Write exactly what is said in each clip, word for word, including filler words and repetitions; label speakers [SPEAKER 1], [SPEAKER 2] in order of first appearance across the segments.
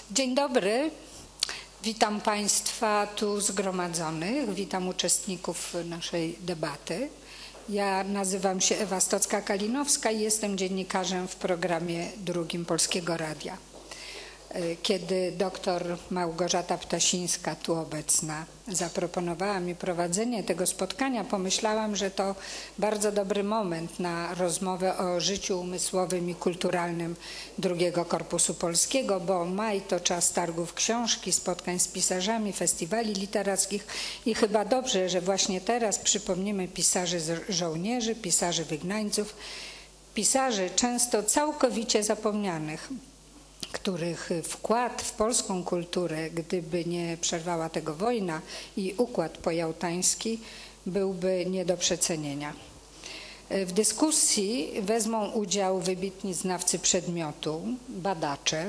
[SPEAKER 1] Dzień dobry, witam Państwa tu zgromadzonych, witam uczestników naszej debaty. Ja nazywam się Ewa Stocka-Kalinowska i jestem dziennikarzem w programie drugim Polskiego Radia. Kiedy doktor Małgorzata Ptasińska, tu obecna, zaproponowała mi prowadzenie tego spotkania, pomyślałam, że to bardzo dobry moment na rozmowę o życiu umysłowym i kulturalnym drugiego Korpusu Polskiego, bo maj to czas targów książki, spotkań z pisarzami, festiwali literackich i chyba dobrze, że właśnie teraz przypomnimy pisarzy żołnierzy, pisarzy wygnańców, pisarzy często całkowicie zapomnianych, których wkład w polską kulturę, gdyby nie przerwała tego wojna i układ pojałtański, byłby nie do przecenienia. W dyskusji wezmą udział wybitni znawcy przedmiotu, badacze,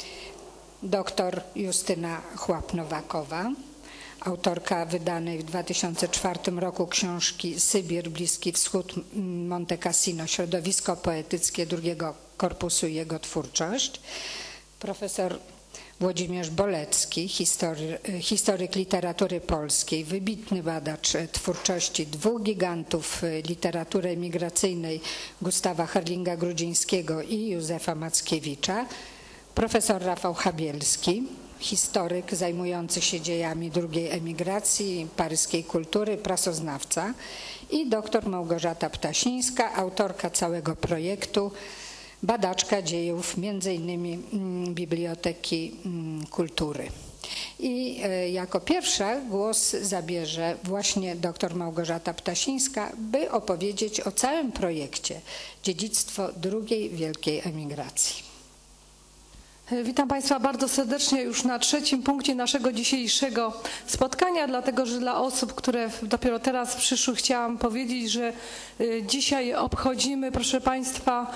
[SPEAKER 1] dr Justyna Chłap-Nowakowa, autorka wydanej w dwa tysiące czwartym roku książki Sybir, Bliski Wschód, Monte Cassino, środowisko poetyckie drugiego korpusu i jego twórczość, profesor Włodzimierz Bolecki, history, historyk literatury polskiej, wybitny badacz twórczości dwóch gigantów literatury emigracyjnej, Gustawa Herlinga-Grudzińskiego i Józefa Mackiewicza, profesor Rafał Chabielski, historyk zajmujący się dziejami drugiej emigracji, paryskiej kultury, prasoznawca i doktor Małgorzata Ptasińska, autorka całego projektu, badaczka dziejów między innymi Biblioteki Kultury. I jako pierwsza głos zabierze właśnie dr Małgorzata Ptasińska, by opowiedzieć o całym projekcie Dziedzictwo drugiej wielkiej emigracji.
[SPEAKER 2] Witam Państwa bardzo serdecznie już na trzecim punkcie naszego dzisiejszego spotkania, dlatego że dla osób, które dopiero teraz przyszły, chciałam powiedzieć, że dzisiaj obchodzimy, proszę Państwa,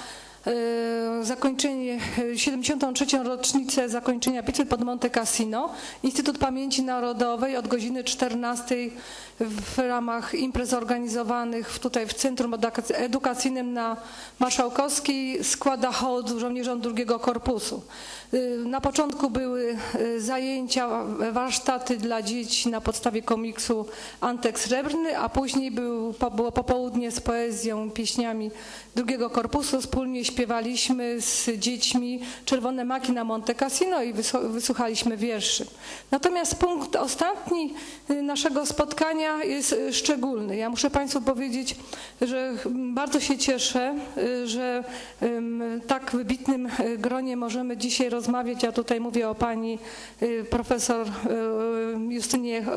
[SPEAKER 2] zakończenie, siedemdziesiątą trzecią rocznicę zakończenia bitwy pod Monte Cassino. Instytut Pamięci Narodowej od godziny czternastej w ramach imprez organizowanych tutaj w Centrum Edukacyjnym na Marszałkowskiej składa hołd żołnierzom drugiego korpusu. Na początku były zajęcia, warsztaty dla dzieci na podstawie komiksu Antek Srebrny, a później był, było popołudnie z poezją, pieśniami drugiego korpusu. Wspólnie śpiewaliśmy z dziećmi Czerwone maki na Monte Cassino i wysłuchaliśmy wierszy. Natomiast punkt ostatni naszego spotkania jest szczególny. Ja muszę Państwu powiedzieć, że bardzo się cieszę, że w tak wybitnym gronie możemy dzisiaj rozmawiać. Ja tutaj mówię o pani profesor Justynie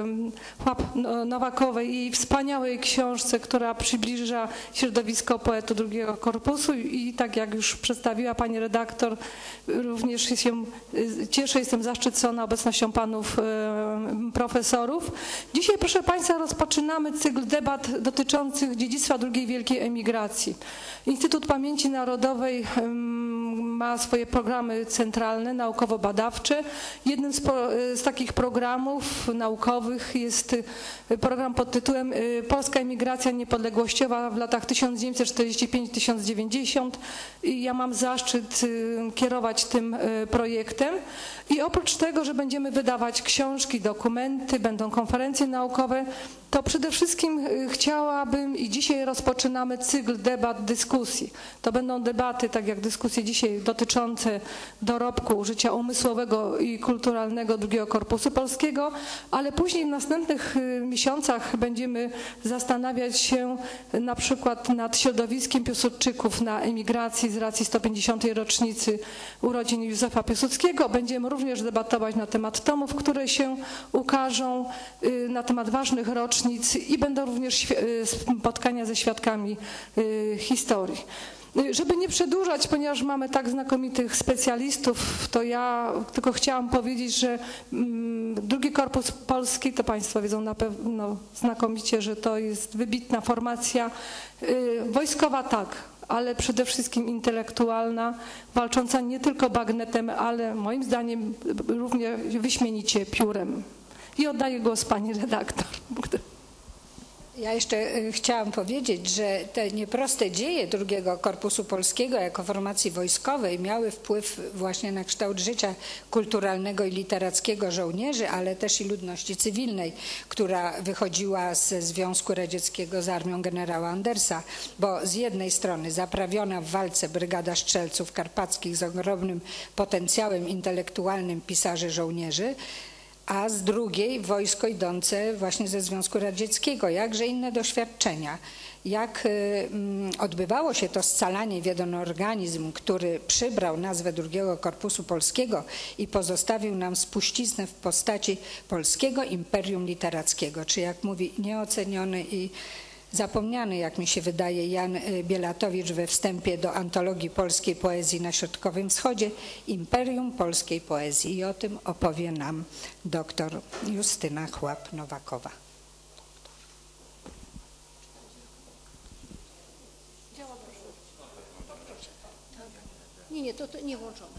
[SPEAKER 2] Chłap-Nowakowej i jej wspaniałej książce, która przybliża środowisko poetów drugiego korpusu i tak jak już przedstawiła pani redaktor, również się cieszę, jestem zaszczycona obecnością panów profesorów. Dzisiaj, proszę Państwa, rozpoczynamy cykl debat dotyczących dziedzictwa drugiej wielkiej emigracji. Instytut Pamięci Narodowej ma swoje programy centralne, naukowo-badawcze. Jednym z, z takich programów naukowych jest program pod tytułem Polska emigracja niepodległościowa w latach tysiąc dziewięćset czterdziesty piąty do tysiąc dziewięćdziesiątego. Ja mam zaszczyt kierować tym projektem i oprócz tego, że będziemy wydawać książki, dokumenty, będą konferencje naukowe, to przede wszystkim chciałabym i dzisiaj rozpoczynamy cykl debat, dyskusji. To będą debaty, tak jak dyskusje dzisiaj dotyczące dorobku życia umysłowego i kulturalnego drugiego Korpusu Polskiego, ale później w następnych miesiącach będziemy zastanawiać się na przykład nad środowiskiem Piłsudczyków na emigracji z racji sto pięćdziesiątej rocznicy urodzin Józefa Piłsudskiego. Będziemy również debatować na temat tomów, które się ukażą, na temat ważnych rocznic i będą również spotkania ze świadkami historii. Żeby nie przedłużać, ponieważ mamy tak znakomitych specjalistów, to ja tylko chciałam powiedzieć, że drugi Korpus Polski, to Państwo wiedzą na pewno znakomicie, że to jest wybitna formacja wojskowa, tak, ale przede wszystkim intelektualna, walcząca nie tylko bagnetem, ale moim zdaniem również wyśmienicie piórem. I oddaję głos pani redaktor.
[SPEAKER 1] Ja jeszcze y, chciałam powiedzieć, że te nieproste dzieje drugiego Korpusu Polskiego jako formacji wojskowej miały wpływ właśnie na kształt życia kulturalnego i literackiego żołnierzy, ale też i ludności cywilnej, która wychodziła ze Związku Radzieckiego z armią generała Andersa, bo z jednej strony zaprawiona w walce brygada strzelców karpackich z ogromnym potencjałem intelektualnym pisarzy żołnierzy, a z drugiej wojsko idące właśnie ze Związku Radzieckiego, jakże inne doświadczenia. Jak odbywało się to scalanie w jeden organizm, który przybrał nazwę drugiego Korpusu Polskiego i pozostawił nam spuściznę w postaci polskiego imperium literackiego, czy jak mówi nieoceniony i zapomniany, jak mi się wydaje, Jan Bielatowicz we wstępie do antologii polskiej poezji na Środkowym Wschodzie, Imperium Polskiej Poezji. I o tym opowie nam dr Justyna Chłap-Nowakowa.
[SPEAKER 3] Nie, nie, to, to nie włączone.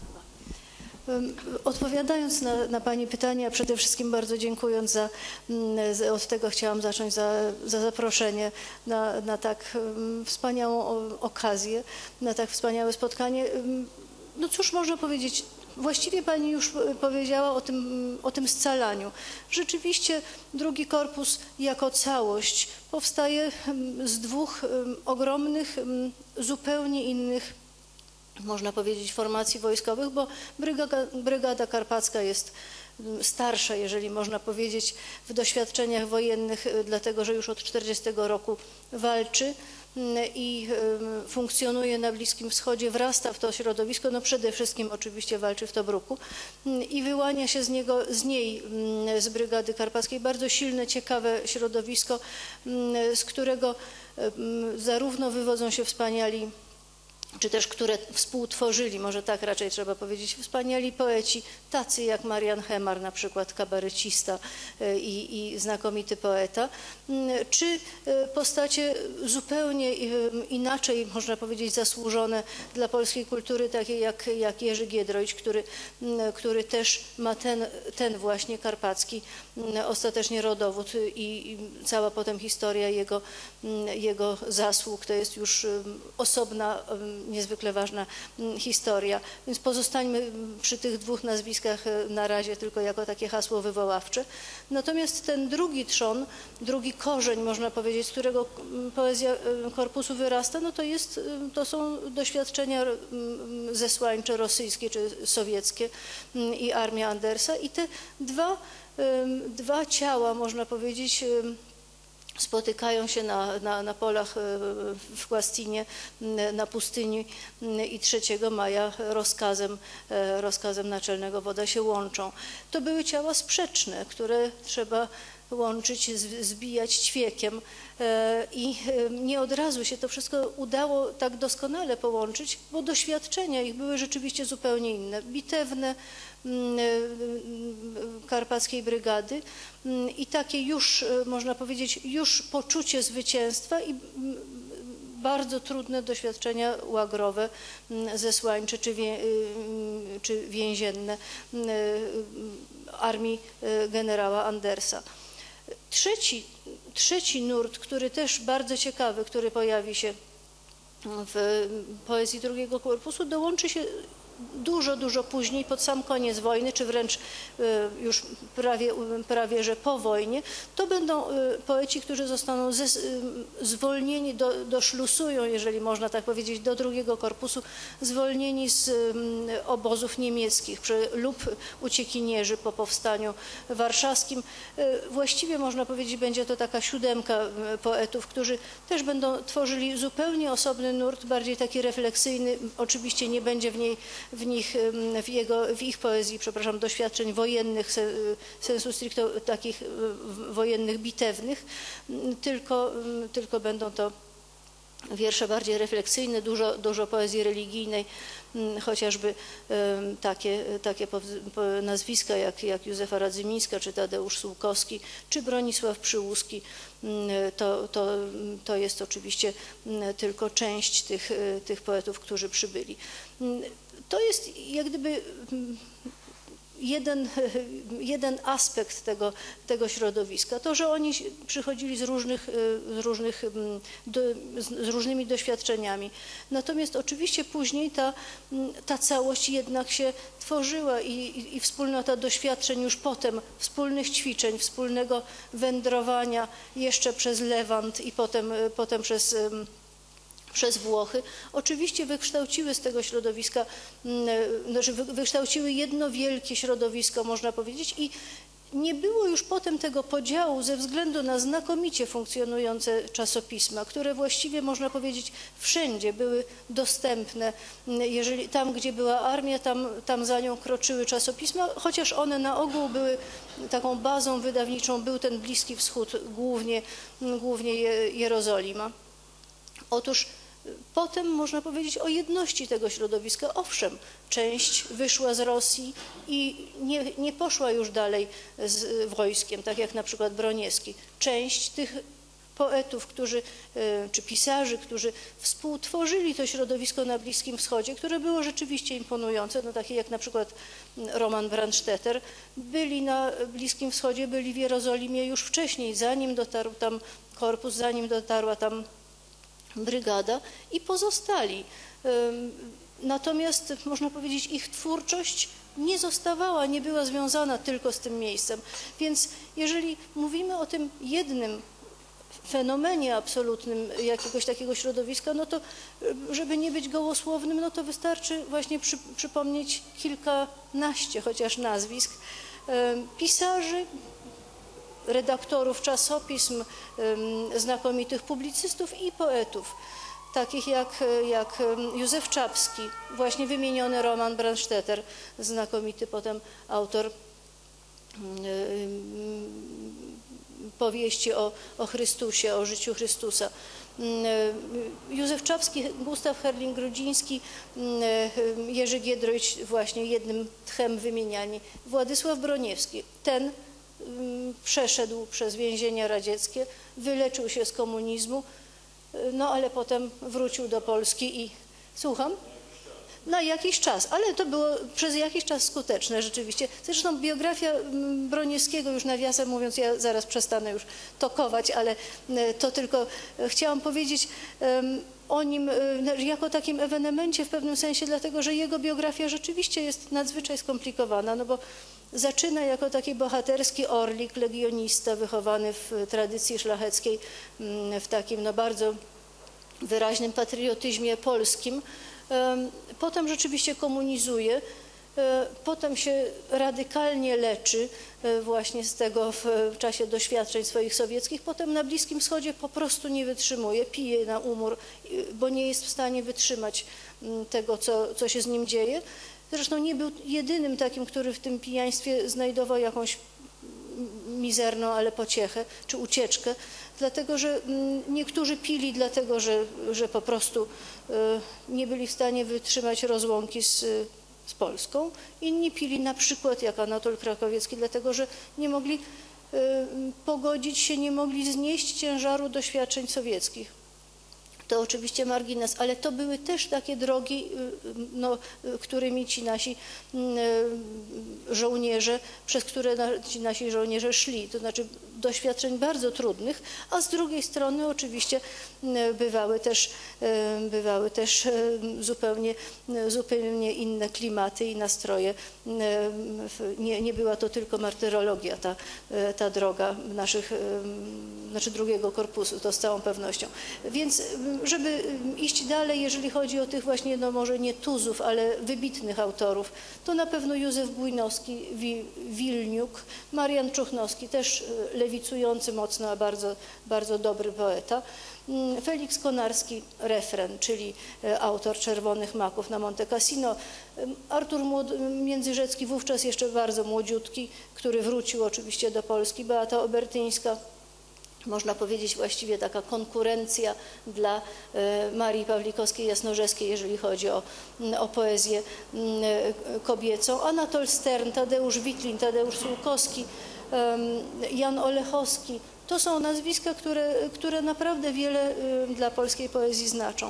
[SPEAKER 3] Odpowiadając na, na Pani pytania, przede wszystkim bardzo dziękując za, za od tego chciałam zacząć, za, za zaproszenie na, na tak wspaniałą okazję, na tak wspaniałe spotkanie. No cóż można powiedzieć, właściwie Pani już powiedziała o tym, o tym scalaniu. Rzeczywiście drugi korpus jako całość powstaje z dwóch ogromnych, zupełnie innych, można powiedzieć, formacji wojskowych, bo brygada, brygada karpacka jest starsza, jeżeli można powiedzieć, w doświadczeniach wojennych, dlatego że już od tysiąc dziewięćset czterdziestego roku walczy i funkcjonuje na Bliskim Wschodzie, wrasta w to środowisko, no przede wszystkim oczywiście walczy w Tobruku i wyłania się z niego, z niej, z brygady karpackiej bardzo silne, ciekawe środowisko, z którego zarówno wywodzą się wspaniali, czy też które współtworzyli, może tak raczej trzeba powiedzieć, wspaniali poeci, tacy jak Marian Hemar, na przykład kabarecista i, i znakomity poeta, czy postacie zupełnie inaczej, można powiedzieć, zasłużone dla polskiej kultury, takie jak, jak Jerzy Giedroyć, który, który też ma ten, ten właśnie karpacki ostatecznie rodowód i, i cała potem historia jego, jego zasług, to jest już osobna, niezwykle ważna historia. Więc pozostańmy przy tych dwóch nazwiskach na razie tylko jako takie hasło wywoławcze. Natomiast ten drugi trzon, drugi korzeń, można powiedzieć, z którego poezja korpusu wyrasta, no to, jest, to są doświadczenia zesłańcze rosyjskie czy sowieckie i armia Andersa. I te dwa, dwa ciała, można powiedzieć, spotykają się na, na, na polach w Kłastinie, na pustyni i trzeciego maja rozkazem, rozkazem naczelnego wodza się łączą. To były ciała sprzeczne, które trzeba łączyć, zbijać ćwiekiem i nie od razu się to wszystko udało tak doskonale połączyć, bo doświadczenia ich były rzeczywiście zupełnie inne, bitewne karpackiej brygady i takie już, można powiedzieć, już poczucie zwycięstwa i bardzo trudne doświadczenia łagrowe, zesłańcze czy, wie, czy więzienne armii generała Andersa. Trzeci, trzeci nurt, który też bardzo ciekawy, który pojawi się w poezji drugiego korpusu, dołączy się dużo, dużo później, pod sam koniec wojny, czy wręcz już prawie, prawie że po wojnie, to będą poeci, którzy zostaną zwolnieni, do, doszlusują, jeżeli można tak powiedzieć, do drugiego korpusu, zwolnieni z obozów niemieckich lub uciekinierzy po powstaniu warszawskim. Właściwie można powiedzieć, będzie to taka siódemka poetów, którzy też będą tworzyli zupełnie osobny nurt, bardziej taki refleksyjny. Oczywiście nie będzie w niej w nich, w, jego, w ich poezji, przepraszam, doświadczeń wojennych, sensu stricto takich wojennych, bitewnych, tylko, tylko będą to wiersze bardziej refleksyjne, dużo, dużo poezji religijnej, chociażby takie, takie nazwiska jak, jak Józefa Radzymińska, czy Tadeusz Sułkowski, czy Bronisław Przyłuski. To, to, to jest oczywiście tylko część tych, tych poetów, którzy przybyli. To jest jak gdyby jeden, jeden aspekt tego, tego środowiska. To, że oni przychodzili z, różnych, z, różnych, do, z różnymi doświadczeniami. Natomiast oczywiście później ta, ta całość jednak się tworzyła i, i, i wspólnota doświadczeń już potem, wspólnych ćwiczeń, wspólnego wędrowania jeszcze przez Lewant i potem, potem przez przez Włochy, oczywiście wykształciły z tego środowiska, znaczy wykształciły jedno wielkie środowisko, można powiedzieć, i nie było już potem tego podziału ze względu na znakomicie funkcjonujące czasopisma, które właściwie, można powiedzieć, wszędzie były dostępne. Jeżeli tam, gdzie była armia, tam, tam za nią kroczyły czasopisma, chociaż one na ogół były taką bazą wydawniczą, był ten Bliski Wschód, głównie, głównie Jerozolima. Otóż potem można powiedzieć o jedności tego środowiska. Owszem, część wyszła z Rosji i nie, nie poszła już dalej z wojskiem, tak jak na przykład Broniewski. Część tych poetów, którzy, czy pisarzy, którzy współtworzyli to środowisko na Bliskim Wschodzie, które było rzeczywiście imponujące, no takie jak na przykład Roman Brandstetter, byli na Bliskim Wschodzie, byli w Jerozolimie już wcześniej, zanim dotarł tam korpus, zanim dotarła tam brygada i pozostali. Natomiast można powiedzieć, ich twórczość nie zostawała, nie była związana tylko z tym miejscem. Więc jeżeli mówimy o tym jednym fenomenie absolutnym jakiegoś takiego środowiska, no to żeby nie być gołosłownym, no to wystarczy właśnie przy, przypomnieć kilkanaście chociaż nazwisk pisarzy, redaktorów czasopism, znakomitych publicystów i poetów, takich jak, jak Józef Czapski, właśnie wymieniony Roman Brandstetter, znakomity potem autor powieści o, o Chrystusie, o życiu Chrystusa. Józef Czapski, Gustaw Herling-Grudziński, Jerzy Giedroyć, właśnie jednym tchem wymieniani, Władysław Broniewski. Ten przeszedł przez więzienia radzieckie, wyleczył się z komunizmu, no ale potem wrócił do Polski i słucham? Na jakiś czas, ale to było przez jakiś czas skuteczne rzeczywiście. Zresztą biografia Broniewskiego, już nawiasem mówiąc, ja zaraz przestanę już tokować, ale to tylko chciałam powiedzieć o nim jako takim ewenemencie w pewnym sensie, dlatego że jego biografia rzeczywiście jest nadzwyczaj skomplikowana, no bo zaczyna jako taki bohaterski orlik, legionista, wychowany w tradycji szlacheckiej, w takim no bardzo wyraźnym patriotyzmie polskim. Potem rzeczywiście komunizuje, potem się radykalnie leczy właśnie z tego w czasie doświadczeń swoich sowieckich, potem na Bliskim Wschodzie po prostu nie wytrzymuje, pije na umór, bo nie jest w stanie wytrzymać tego, co, co się z nim dzieje. Zresztą nie był jedynym takim, który w tym pijaństwie znajdował jakąś mizerną, ale pociechę czy ucieczkę, dlatego że niektórzy pili dlatego, że, że po prostu nie byli w stanie wytrzymać rozłąki z, z Polską. Inni pili na przykład, jak Anatol Krakowiecki, dlatego że nie mogli pogodzić się, nie mogli znieść ciężaru doświadczeń sowieckich. To oczywiście margines, ale to były też takie drogi, no, którymi ci nasi żołnierze, przez które ci nasi żołnierze szli, to znaczy doświadczeń bardzo trudnych, a z drugiej strony oczywiście bywały też, bywały też zupełnie, zupełnie inne klimaty i nastroje. Nie, nie była to tylko martyrologia, ta, ta droga naszych, znaczy drugiego korpusu, to z całą pewnością. Więc żeby iść dalej, jeżeli chodzi o tych właśnie, no może nie tuzów, ale wybitnych autorów, to na pewno Józef Bujnowski, Wilniuk, Marian Czuchnowski, też lewicujący mocno, a bardzo, bardzo dobry poeta. Feliks Konarski, refren, czyli autor Czerwonych Maków na Monte Cassino. Artur Międzyrzecki, wówczas jeszcze bardzo młodziutki, który wrócił oczywiście do Polski. Beata Obertyńska. Można powiedzieć właściwie taka konkurencja dla Marii Pawlikowskiej-Jasnorzewskiej, jeżeli chodzi o, o poezję kobiecą. Anatol Stern, Tadeusz Witlin, Tadeusz Sułkowski, Jan Olechowski. To są nazwiska, które, które naprawdę wiele dla polskiej poezji znaczą.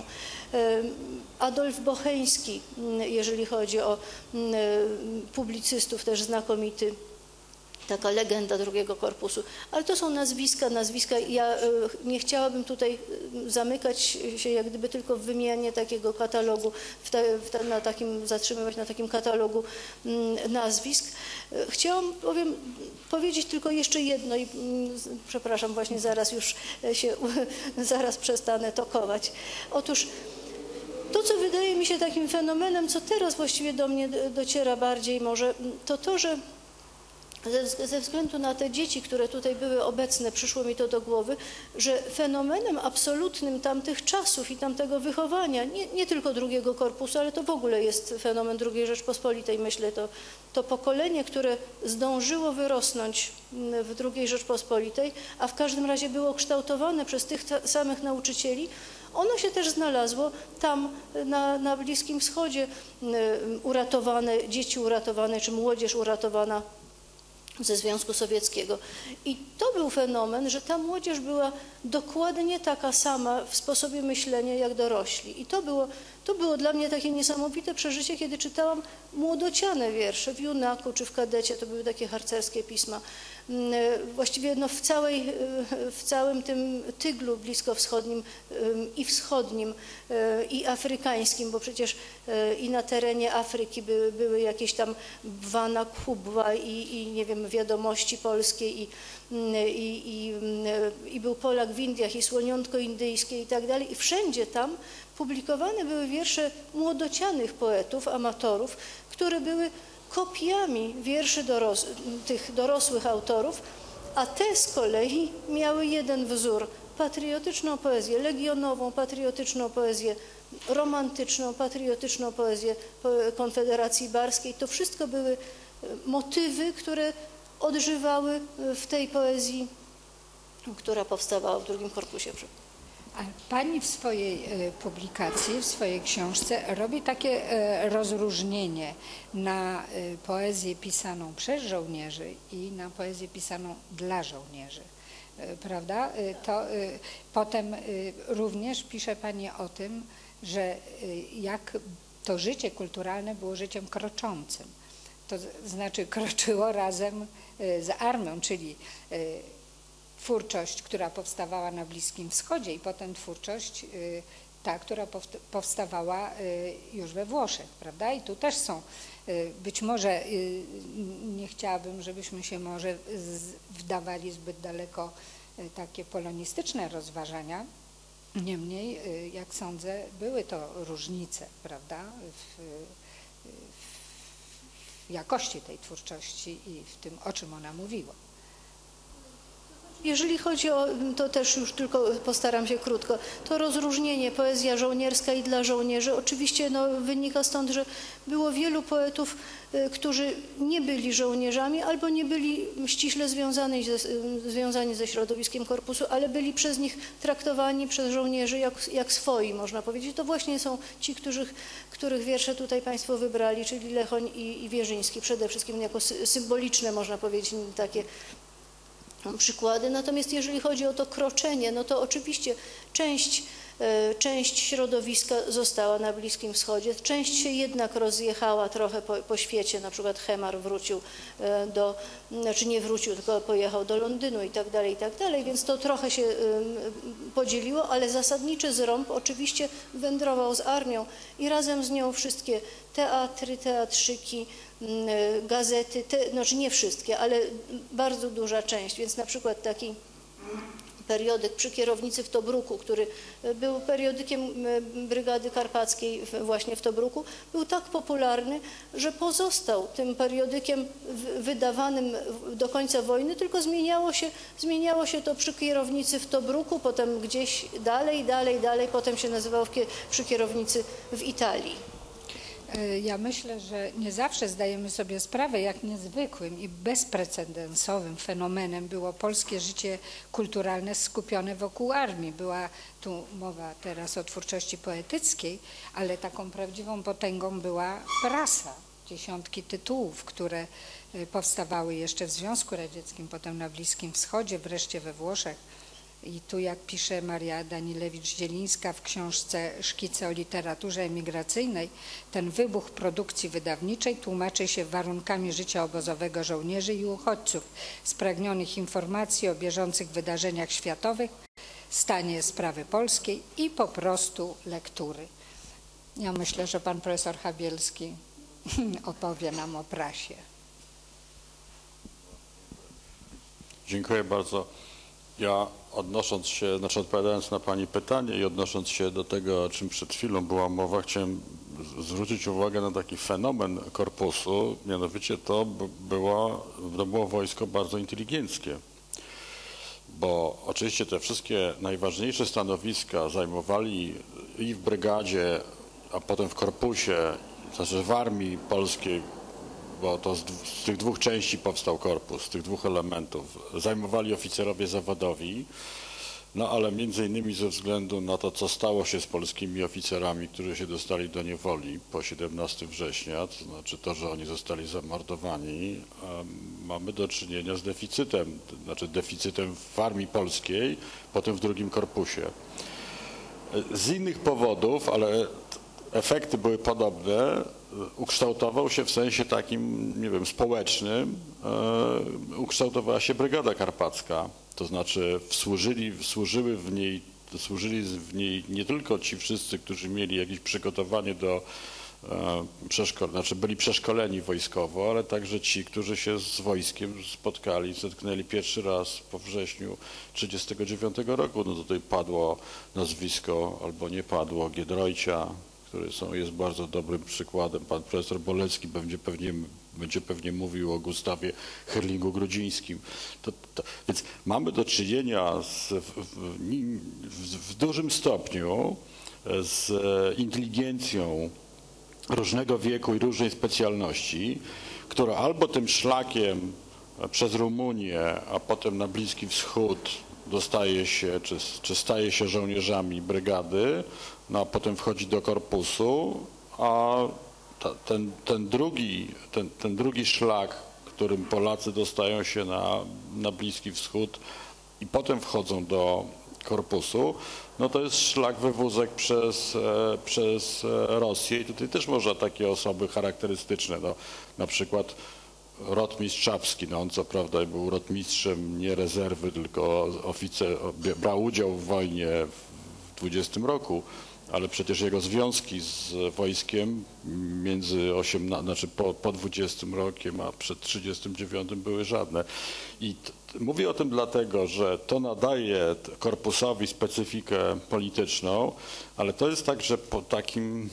[SPEAKER 3] Adolf Bocheński, jeżeli chodzi o publicystów, też znakomity, taka legenda drugiego korpusu. Ale to są nazwiska, nazwiska. Ja nie chciałabym tutaj zamykać się jak gdyby tylko w wymianie takiego katalogu, w te, w te, na takim, zatrzymywać na takim katalogu nazwisk. Chciałam powiem, powiedzieć tylko jeszcze jedno i przepraszam, właśnie zaraz już się, zaraz przestanę tokować. Otóż to, co wydaje mi się takim fenomenem, co teraz właściwie do mnie dociera bardziej może, to to, że ze względu na te dzieci, które tutaj były obecne, przyszło mi to do głowy, że fenomenem absolutnym tamtych czasów i tamtego wychowania, nie, nie tylko drugiego korpusu, ale to w ogóle jest fenomen drugiej Rzeczpospolitej, myślę, to, to pokolenie, które zdążyło wyrosnąć w drugiej Rzeczpospolitej, a w każdym razie było kształtowane przez tych samych nauczycieli, ono się też znalazło tam na, na Bliskim Wschodzie, uratowane, dzieci uratowane, czy młodzież uratowana ze Związku Sowieckiego. I to był fenomen, że ta młodzież była dokładnie taka sama w sposobie myślenia jak dorośli. I to było, to było dla mnie takie niesamowite przeżycie, kiedy czytałam młodociane wiersze w Junaku czy w Kadecie, to były takie harcerskie pisma. Właściwie no w, całej, w całym tym tyglu bliskowschodnim i wschodnim i afrykańskim, bo przecież i na terenie Afryki były, były jakieś tam Bwana Kubwa i, i nie wiem, Wiadomości Polskie i, i, i, i był Polak w Indiach i Słoniątko Indyjskie i tak dalej. I wszędzie tam publikowane były wiersze młodocianych poetów, amatorów, które były kopiami wierszy doros tych dorosłych autorów, a te z kolei miały jeden wzór: patriotyczną poezję legionową, patriotyczną poezję romantyczną, patriotyczną poezję Konfederacji Barskiej. To wszystko były motywy, które odżywały w tej poezji, która powstawała w drugim korpusie.
[SPEAKER 1] A pani w swojej publikacji, w swojej książce robi takie rozróżnienie na poezję pisaną przez żołnierzy i na poezję pisaną dla żołnierzy, prawda? To potem również pisze pani o tym, że jak to życie kulturalne było życiem kroczącym. To znaczy kroczyło razem z armią, czyli twórczość, która powstawała na Bliskim Wschodzie i potem twórczość ta, która powstawała już we Włoszech, prawda? I tu też są, być może nie chciałabym, żebyśmy się może wdawali zbyt daleko takie polonistyczne rozważania, niemniej, jak sądzę, były to różnice, prawda, w, w jakości tej twórczości i w tym, o czym ona mówiła.
[SPEAKER 3] Jeżeli chodzi o, to też już tylko postaram się krótko, to rozróżnienie poezja żołnierska i dla żołnierzy oczywiście no, wynika stąd, że było wielu poetów, y, którzy nie byli żołnierzami albo nie byli ściśle związani ze, związani ze środowiskiem korpusu, ale byli przez nich traktowani przez żołnierzy jak, jak swoi, można powiedzieć. To właśnie są ci, których, których wiersze tutaj Państwo wybrali, czyli Lechoń i, i Wierzyński, przede wszystkim jako sy symboliczne, można powiedzieć, takie przykłady. Natomiast jeżeli chodzi o to kroczenie, no to oczywiście część, część środowiska została na Bliskim Wschodzie, część się jednak rozjechała trochę po, po świecie, na przykład Hemar wrócił do, znaczy nie wrócił, tylko pojechał do Londynu i tak dalej, i tak dalej, więc to trochę się podzieliło, ale zasadniczy zrąb oczywiście wędrował z armią i razem z nią wszystkie teatry, teatrzyki, gazety, te, znaczy nie wszystkie, ale bardzo duża część, więc na przykład taki periodyk Przy kierownicy w Tobruku, który był periodykiem Brygady Karpackiej właśnie w Tobruku, był tak popularny, że pozostał tym periodykiem wydawanym do końca wojny, tylko zmieniało się, zmieniało się to Przy kierownicy w Tobruku, potem gdzieś dalej, dalej, dalej, potem się nazywało Przy kierownicy w Italii.
[SPEAKER 1] Ja myślę, że nie zawsze zdajemy sobie sprawę, jak niezwykłym i bezprecedensowym fenomenem było polskie życie kulturalne skupione wokół armii. Była tu mowa teraz o twórczości poetyckiej, ale taką prawdziwą potęgą była prasa. Dziesiątki tytułów, które powstawały jeszcze w Związku Radzieckim, potem na Bliskim Wschodzie, wreszcie we Włoszech. I tu, jak pisze Maria Danilewicz-Zielińska w książce Szkice o literaturze emigracyjnej, ten wybuch produkcji wydawniczej tłumaczy się warunkami życia obozowego żołnierzy i uchodźców, spragnionych informacji o bieżących wydarzeniach światowych, stanie sprawy polskiej i po prostu lektury. Ja myślę, że pan profesor Habielski opowie nam o prasie.
[SPEAKER 4] Dziękuję bardzo. Ja odnosząc się, znaczy odpowiadając na pani pytanie i odnosząc się do tego, o czym przed chwilą była mowa, chciałem zwrócić uwagę na taki fenomen korpusu, mianowicie to było, to było wojsko bardzo inteligenckie. Bo oczywiście te wszystkie najważniejsze stanowiska zajmowali i w brygadzie, a potem w korpusie, znaczy w armii polskiej, bo to z, z tych dwóch części powstał korpus, z tych dwóch elementów, zajmowali oficerowie zawodowi, no ale między innymi ze względu na to, co stało się z polskimi oficerami, którzy się dostali do niewoli po siedemnastego września, to znaczy to, że oni zostali zamordowani, mamy do czynienia z deficytem, to znaczy deficytem w armii polskiej, potem w drugim korpusie. Z innych powodów, ale efekty były podobne, ukształtował się w sensie takim, nie wiem, społecznym, e, ukształtowała się Brygada Karpacka. To znaczy służyli, służyły w niej, służyli w niej nie tylko ci wszyscy, którzy mieli jakieś przygotowanie do e, przeszkol, znaczy byli przeszkoleni wojskowo, ale także ci, którzy się z wojskiem spotkali, zetknęli pierwszy raz po wrześniu tysiąc dziewięćset trzydziestego dziewiątego roku. No tutaj padło nazwisko, albo nie padło, Giedroycia, który są, jest bardzo dobrym przykładem. Pan profesor Bolecki będzie pewnie, będzie pewnie mówił o Gustawie Herlingu-Grudzińskim. To, to, więc mamy do czynienia z, w, w, w dużym stopniu z inteligencją różnego wieku i różnej specjalności, która albo tym szlakiem przez Rumunię, a potem na Bliski Wschód dostaje się, czy, czy staje się żołnierzami brygady, no a potem wchodzi do korpusu, a ta, ten, ten, drugi, ten, ten drugi szlak, którym Polacy dostają się na, na Bliski Wschód i potem wchodzą do korpusu, no to jest szlak wywózek przez, e, przez Rosję i tutaj też można takie osoby charakterystyczne, no, na przykład rotmistrz Czapski, no on co prawda był rotmistrzem nie rezerwy, tylko oficer, brał udział w wojnie w dwudziestym roku, ale przecież jego związki z wojskiem między osiemnastym, znaczy po, po dwudziestym rokiem, a przed trzydziestym dziewiątym były żadne. I t, mówię o tym dlatego, że to nadaje korpusowi specyfikę polityczną, ale to jest także po takim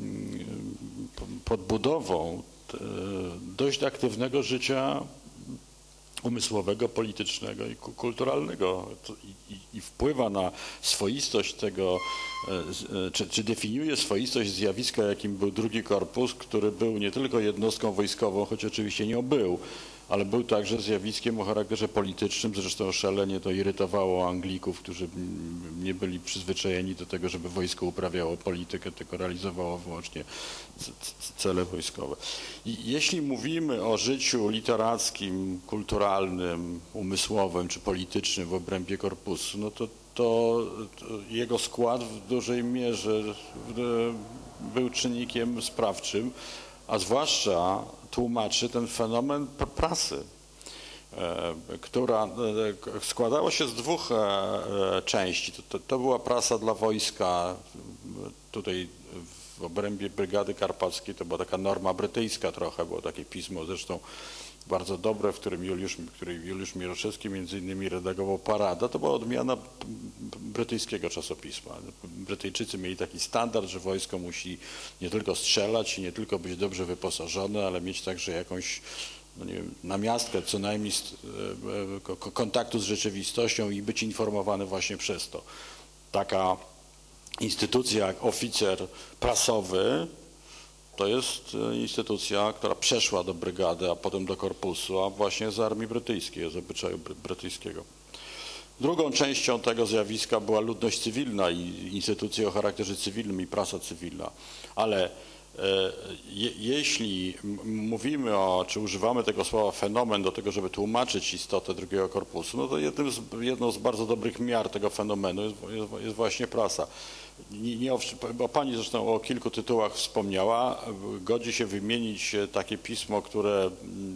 [SPEAKER 4] podbudową dość aktywnego życia umysłowego, politycznego i kulturalnego i, i, i wpływa na swoistość tego, czy, czy definiuje swoistość zjawiska, jakim był drugi korpus, który był nie tylko jednostką wojskową, choć oczywiście nią był, ale był także zjawiskiem o charakterze politycznym. Zresztą szalenie to irytowało Anglików, którzy nie byli przyzwyczajeni do tego, żeby wojsko uprawiało politykę, tylko realizowało wyłącznie cele wojskowe. I jeśli mówimy o życiu literackim, kulturalnym, umysłowym czy politycznym w obrębie korpusu, no to, to, to jego skład w dużej mierze był czynnikiem sprawczym, a zwłaszcza tłumaczy ten fenomen prasy, która składała się z dwóch części. To, to, to była prasa dla wojska, tutaj w obrębie Brygady Karpackiej to była taka norma brytyjska trochę, było takie pismo zresztą bardzo dobre, w którym Juliusz, który Juliusz Mieroszewski między innymi redagował Parada. To była odmiana brytyjskiego czasopisma. Brytyjczycy mieli taki standard, że wojsko musi nie tylko strzelać i nie tylko być dobrze wyposażone, ale mieć także jakąś, no nie wiem, namiastkę co najmniej z, e, kontaktu z rzeczywistością i być informowany właśnie przez to. Taka instytucja jak oficer prasowy to jest instytucja, która przeszła do brygady, a potem do korpusu, a właśnie z armii brytyjskiej, z obyczaju brytyjskiego. Drugą częścią tego zjawiska była ludność cywilna i instytucje o charakterze cywilnym i prasa cywilna, ale Je, jeśli mówimy o, czy używamy tego słowa fenomen do tego, żeby tłumaczyć istotę drugiego korpusu, no to jednym z, jedną z bardzo dobrych miar tego fenomenu jest, jest, jest właśnie prasa. Nie, nie, bo pani zresztą o kilku tytułach wspomniała, godzi się wymienić takie pismo, które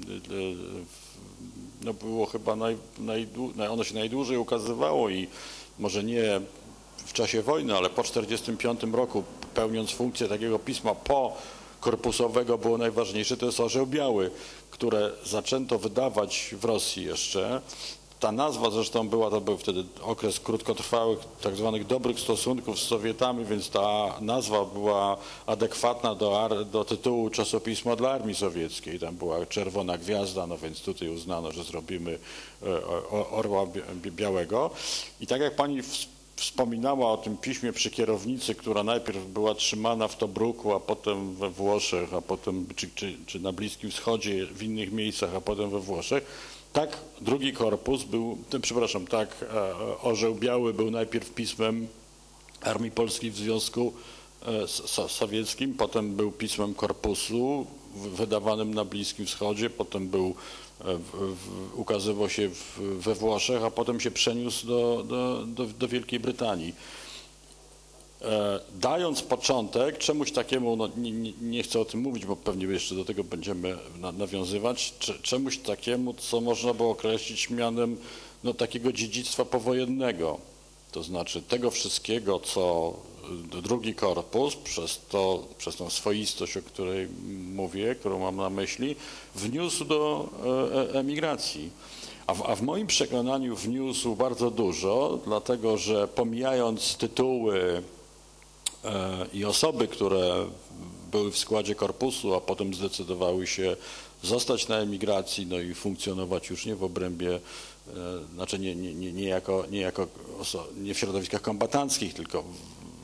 [SPEAKER 4] no było chyba naj, najdłu, ono się najdłużej ukazywało i może nie w czasie wojny, ale po tysiąc dziewięćset czterdziestym piątym roku, pełniąc funkcję takiego pisma pokorpusowego, było najważniejsze, to jest Orzeł Biały, które zaczęto wydawać w Rosji jeszcze. Ta nazwa zresztą była, to był wtedy okres krótkotrwałych, tak zwanych dobrych stosunków z Sowietami, więc ta nazwa była adekwatna do, do tytułu czasopisma dla Armii Sowieckiej. Tam była Czerwona Gwiazda, no więc tutaj uznano, że zrobimy Orła Białego. I tak jak pani wspominała o tym piśmie przy kierownicy, która najpierw była trzymana w Tobruku, a potem we Włoszech, a potem czy, czy, czy na Bliskim Wschodzie, w innych miejscach, a potem we Włoszech, tak drugi korpus był, przepraszam, tak Orzeł Biały był najpierw pismem Armii Polskiej w Związku Sowieckim, potem był pismem korpusu wydawanym na Bliskim Wschodzie, potem był, w, w, ukazywał się w, we Włoszech, a potem się przeniósł do, do, do, do Wielkiej Brytanii. Dając początek czemuś takiemu, no nie, nie, nie chcę o tym mówić, bo pewnie jeszcze do tego będziemy na, nawiązywać, czemuś takiemu, co można było określić mianem no, takiego dziedzictwa powojennego. To znaczy tego wszystkiego, co drugi korpus przez, to, przez tą swoistość, o której mówię, którą mam na myśli, wniósł do emigracji. A w, a w moim przekonaniu wniósł bardzo dużo, dlatego że pomijając tytuły i osoby, które były w składzie korpusu, a potem zdecydowały się zostać na emigracji, no i funkcjonować już nie w obrębie, znaczy nie, nie, nie, nie, jako, nie, jako nie w środowiskach kombatanckich, tylko w,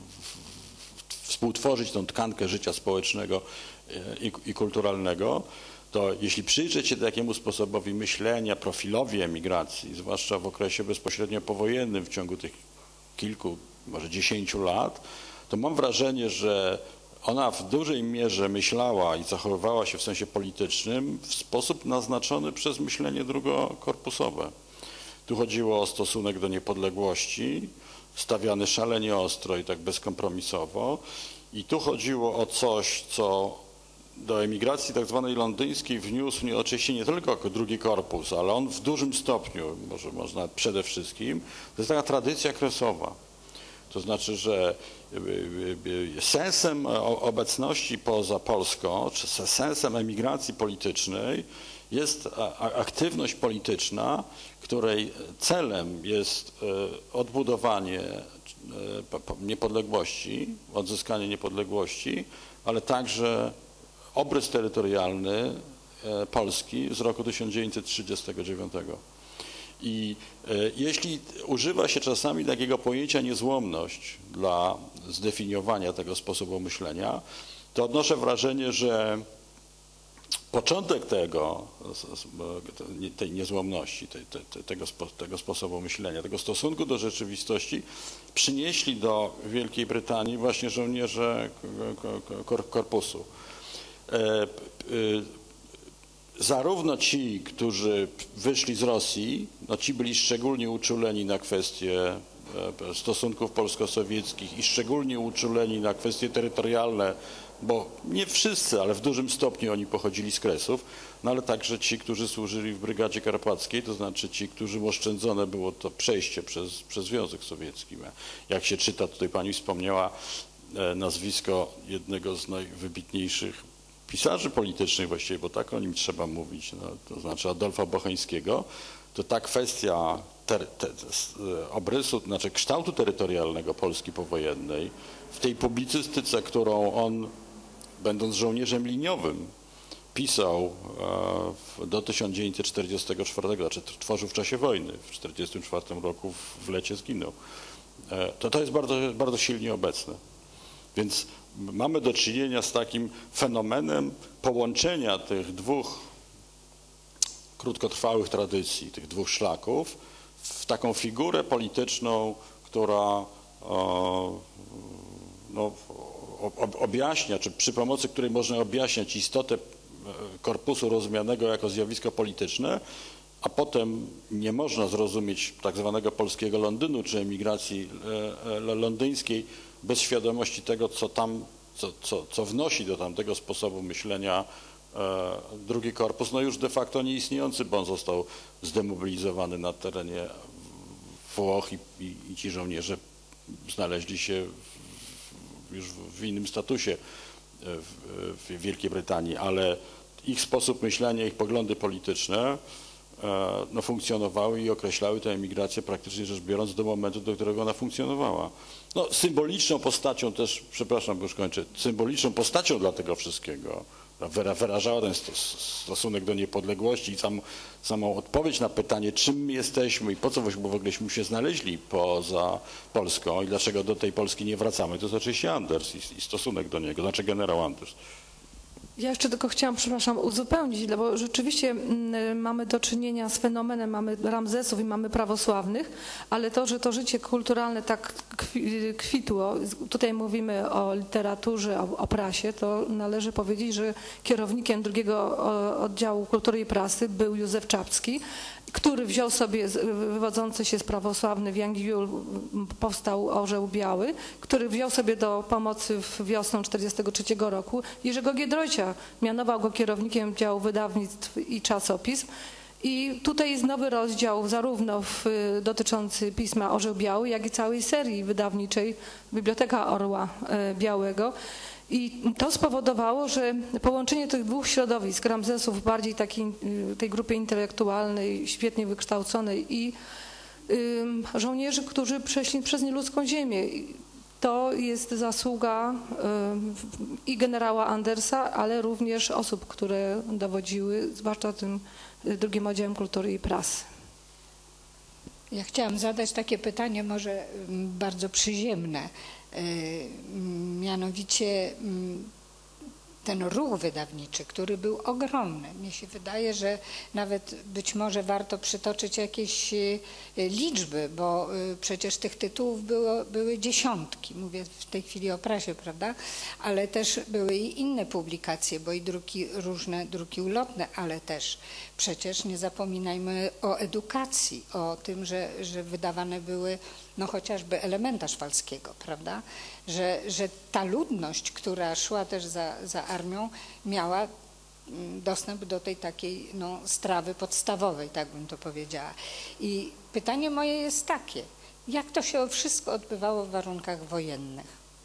[SPEAKER 4] w, współtworzyć tą tkankę życia społecznego i, i kulturalnego, to jeśli przyjrzeć się takiemu sposobowi myślenia, profilowi emigracji, zwłaszcza w okresie bezpośrednio powojennym w ciągu tych kilku, może dziesięciu lat, to mam wrażenie, że ona w dużej mierze myślała i zachowywała się w sensie politycznym w sposób naznaczony przez myślenie drugokorpusowe. Tu chodziło o stosunek do niepodległości, stawiany szalenie ostro i tak bezkompromisowo. I tu chodziło o coś, co do emigracji tak zwanej londyńskiej wniósł nie, oczywiście nie tylko jako drugi korpus, ale on w dużym stopniu, może można przede wszystkim, to jest taka tradycja kresowa. To znaczy, że sensem obecności poza Polską, czy sensem emigracji politycznej jest aktywność polityczna, której celem jest odbudowanie niepodległości, odzyskanie niepodległości, ale także obrys terytorialny Polski z roku tysiąc dziewięćset trzydziestego dziewiątego. I jeśli używa się czasami takiego pojęcia niezłomność dla zdefiniowania tego sposobu myślenia, to odnoszę wrażenie, że początek tego, tej niezłomności, tej, tej, tego, tego sposobu myślenia, tego stosunku do rzeczywistości przynieśli do Wielkiej Brytanii właśnie żołnierze korpusu. Zarówno ci, którzy wyszli z Rosji, no ci byli szczególnie uczuleni na kwestie stosunków polsko-sowieckich i szczególnie uczuleni na kwestie terytorialne, bo nie wszyscy, ale w dużym stopniu oni pochodzili z Kresów, no ale także ci, którzy służyli w Brygadzie Karpackiej, to znaczy ci, którym oszczędzone było to przejście przez, przez Związek Sowiecki. Jak się czyta, tutaj pani wspomniała nazwisko jednego z najwybitniejszych pisarzy politycznych właściwie, bo tak o nim trzeba mówić, no, to znaczy Adolfa Bocheńskiego, to ta kwestia ter, te, obrysu, znaczy kształtu terytorialnego Polski powojennej w tej publicystyce, którą on, będąc żołnierzem liniowym, pisał e, do tysiąc dziewięćset czterdziestego czwartego, znaczy tworzył w czasie wojny, w tysiąc dziewięćset czterdziestym czwartym roku w lecie zginął. E, to to jest bardzo, bardzo silnie obecne. Więc mamy do czynienia z takim fenomenem połączenia tych dwóch krótkotrwałych tradycji, tych dwóch szlaków w taką figurę polityczną, która no, ob, objaśnia, czy przy pomocy której można objaśniać istotę korpusu rozumianego jako zjawisko polityczne, a potem nie można zrozumieć tak zwanego polskiego Londynu, czy emigracji londyńskiej bez świadomości tego, co tam, co, co, co wnosi do tamtego sposobu myślenia drugi korpus, no już de facto nieistniejący, bo on został zdemobilizowany na terenie Włoch i, i, i ci żołnierze znaleźli się w, już w innym statusie w, w Wielkiej Brytanii, ale ich sposób myślenia, ich poglądy polityczne no, funkcjonowały i określały tę emigrację praktycznie rzecz biorąc do momentu, do którego ona funkcjonowała. No, symboliczną postacią też, przepraszam, bo już kończę, symboliczną postacią dla tego wszystkiego wyrażała ten stosunek do niepodległości i sam, samą odpowiedź na pytanie, czym my jesteśmy i po co w ogóleśmy się znaleźli poza Polską i dlaczego do tej Polski nie wracamy, to jest oczywiście Anders i, i stosunek do niego, znaczy generał Anders.
[SPEAKER 2] Ja jeszcze tylko chciałam, przepraszam, uzupełnić, bo rzeczywiście mm, mamy do czynienia z fenomenem, mamy Ramzesów i mamy prawosławnych, ale to, że to życie kulturalne tak kwitło, tutaj mówimy o literaturze, o, o prasie, to należy powiedzieć, że kierownikiem drugiego oddziału kultury i prasy był Józef Czapski, który wziął sobie, wywodzący się z prawosławny w Janggiul powstał Orzeł Biały, który wziął sobie do pomocy w wiosną czterdziestego trzeciego roku Jerzego Giedroycia, mianował go kierownikiem działu wydawnictw i czasopism. I tutaj jest nowy rozdział zarówno w, dotyczący pisma Orzeł Biały, jak i całej serii wydawniczej Biblioteka Orła Białego. I to spowodowało, że połączenie tych dwóch środowisk, Ramzesów bardziej takiej tej grupie intelektualnej, świetnie wykształconej i y, żołnierzy, którzy przeszli przez nieludzką ziemię. To jest zasługa y, i generała Andersa, ale również osób, które dowodziły, zwłaszcza tym drugim oddziałem kultury i prasy.
[SPEAKER 1] Ja chciałam zadać takie pytanie, może bardzo przyziemne. Mianowicie ten ruch wydawniczy, który był ogromny. Mnie się wydaje, że nawet być może warto przytoczyć jakieś liczby, bo przecież tych tytułów było, były dziesiątki. Mówię w tej chwili o prasie, prawda? Ale też były i inne publikacje, bo i druki, różne druki ulotne, ale też przecież nie zapominajmy o edukacji, o tym, że, że wydawane były no chociażby Elementarz Falskiego, prawda? Że, że ta ludność, która szła też za, za armią, miała dostęp do tej takiej no, strawy podstawowej, tak bym to powiedziała. I pytanie moje jest takie, jak to się wszystko odbywało w warunkach wojennych?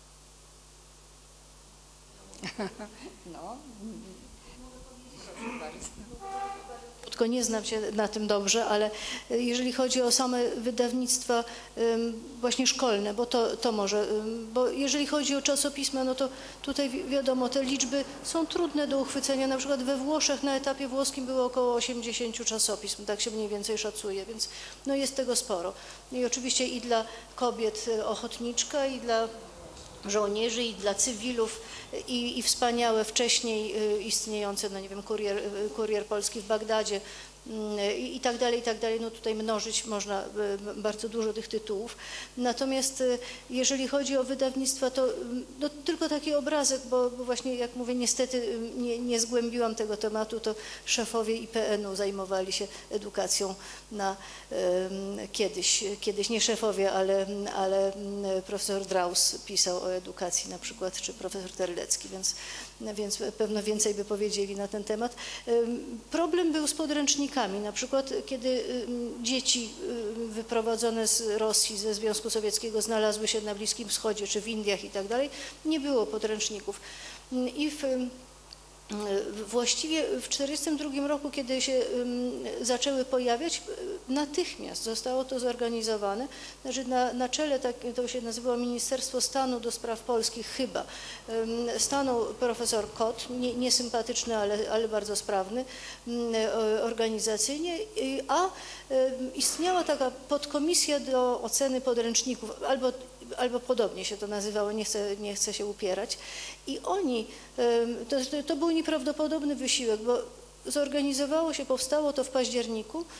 [SPEAKER 1] No, proszę bardzo.
[SPEAKER 3] Tylko nie znam się na tym dobrze, ale jeżeli chodzi o same wydawnictwa właśnie szkolne, bo to, to może, bo jeżeli chodzi o czasopisma, no to tutaj wiadomo, te liczby są trudne do uchwycenia. Na przykład we Włoszech na etapie włoskim było około osiemdziesięciu czasopism, tak się mniej więcej szacuje, więc no jest tego sporo. I oczywiście i dla kobiet ochotniczka, i dla żołnierzy, i dla cywilów, i, i wspaniałe wcześniej istniejące, no nie wiem, kurier, kurier polski w Bagdadzie i, i tak dalej, i tak dalej. No tutaj mnożyć można bardzo dużo tych tytułów. Natomiast jeżeli chodzi o wydawnictwa, to no, tylko taki obrazek, bo, bo właśnie jak mówię, niestety nie, nie zgłębiłam tego tematu, to szefowie I P N u zajmowali się edukacją na um, kiedyś, kiedyś nie szefowie, ale, ale profesor Draus pisał o edukacji na przykład, czy profesor Terlecki, więc, więc pewno więcej by powiedzieli na ten temat. Um, problem był z podręcznikami. Na przykład, kiedy dzieci wyprowadzone z Rosji, ze Związku Sowieckiego znalazły się na Bliskim Wschodzie czy w Indiach i tak dalej, nie było podręczników. I w, właściwie w tysiąc dziewięćset czterdziestym drugim roku, kiedy się zaczęły pojawiać, natychmiast zostało to zorganizowane. Znaczy na, na czele, tak, to się nazywało Ministerstwo Stanu do Spraw Polskich chyba, stanął profesor Kot, nie, niesympatyczny, ale, ale bardzo sprawny organizacyjnie, a istniała taka podkomisja do oceny podręczników, albo albo podobnie się to nazywało, nie chcę, nie chcę się upierać. I oni, to, to był nieprawdopodobny wysiłek, bo zorganizowało się, powstało to w październiku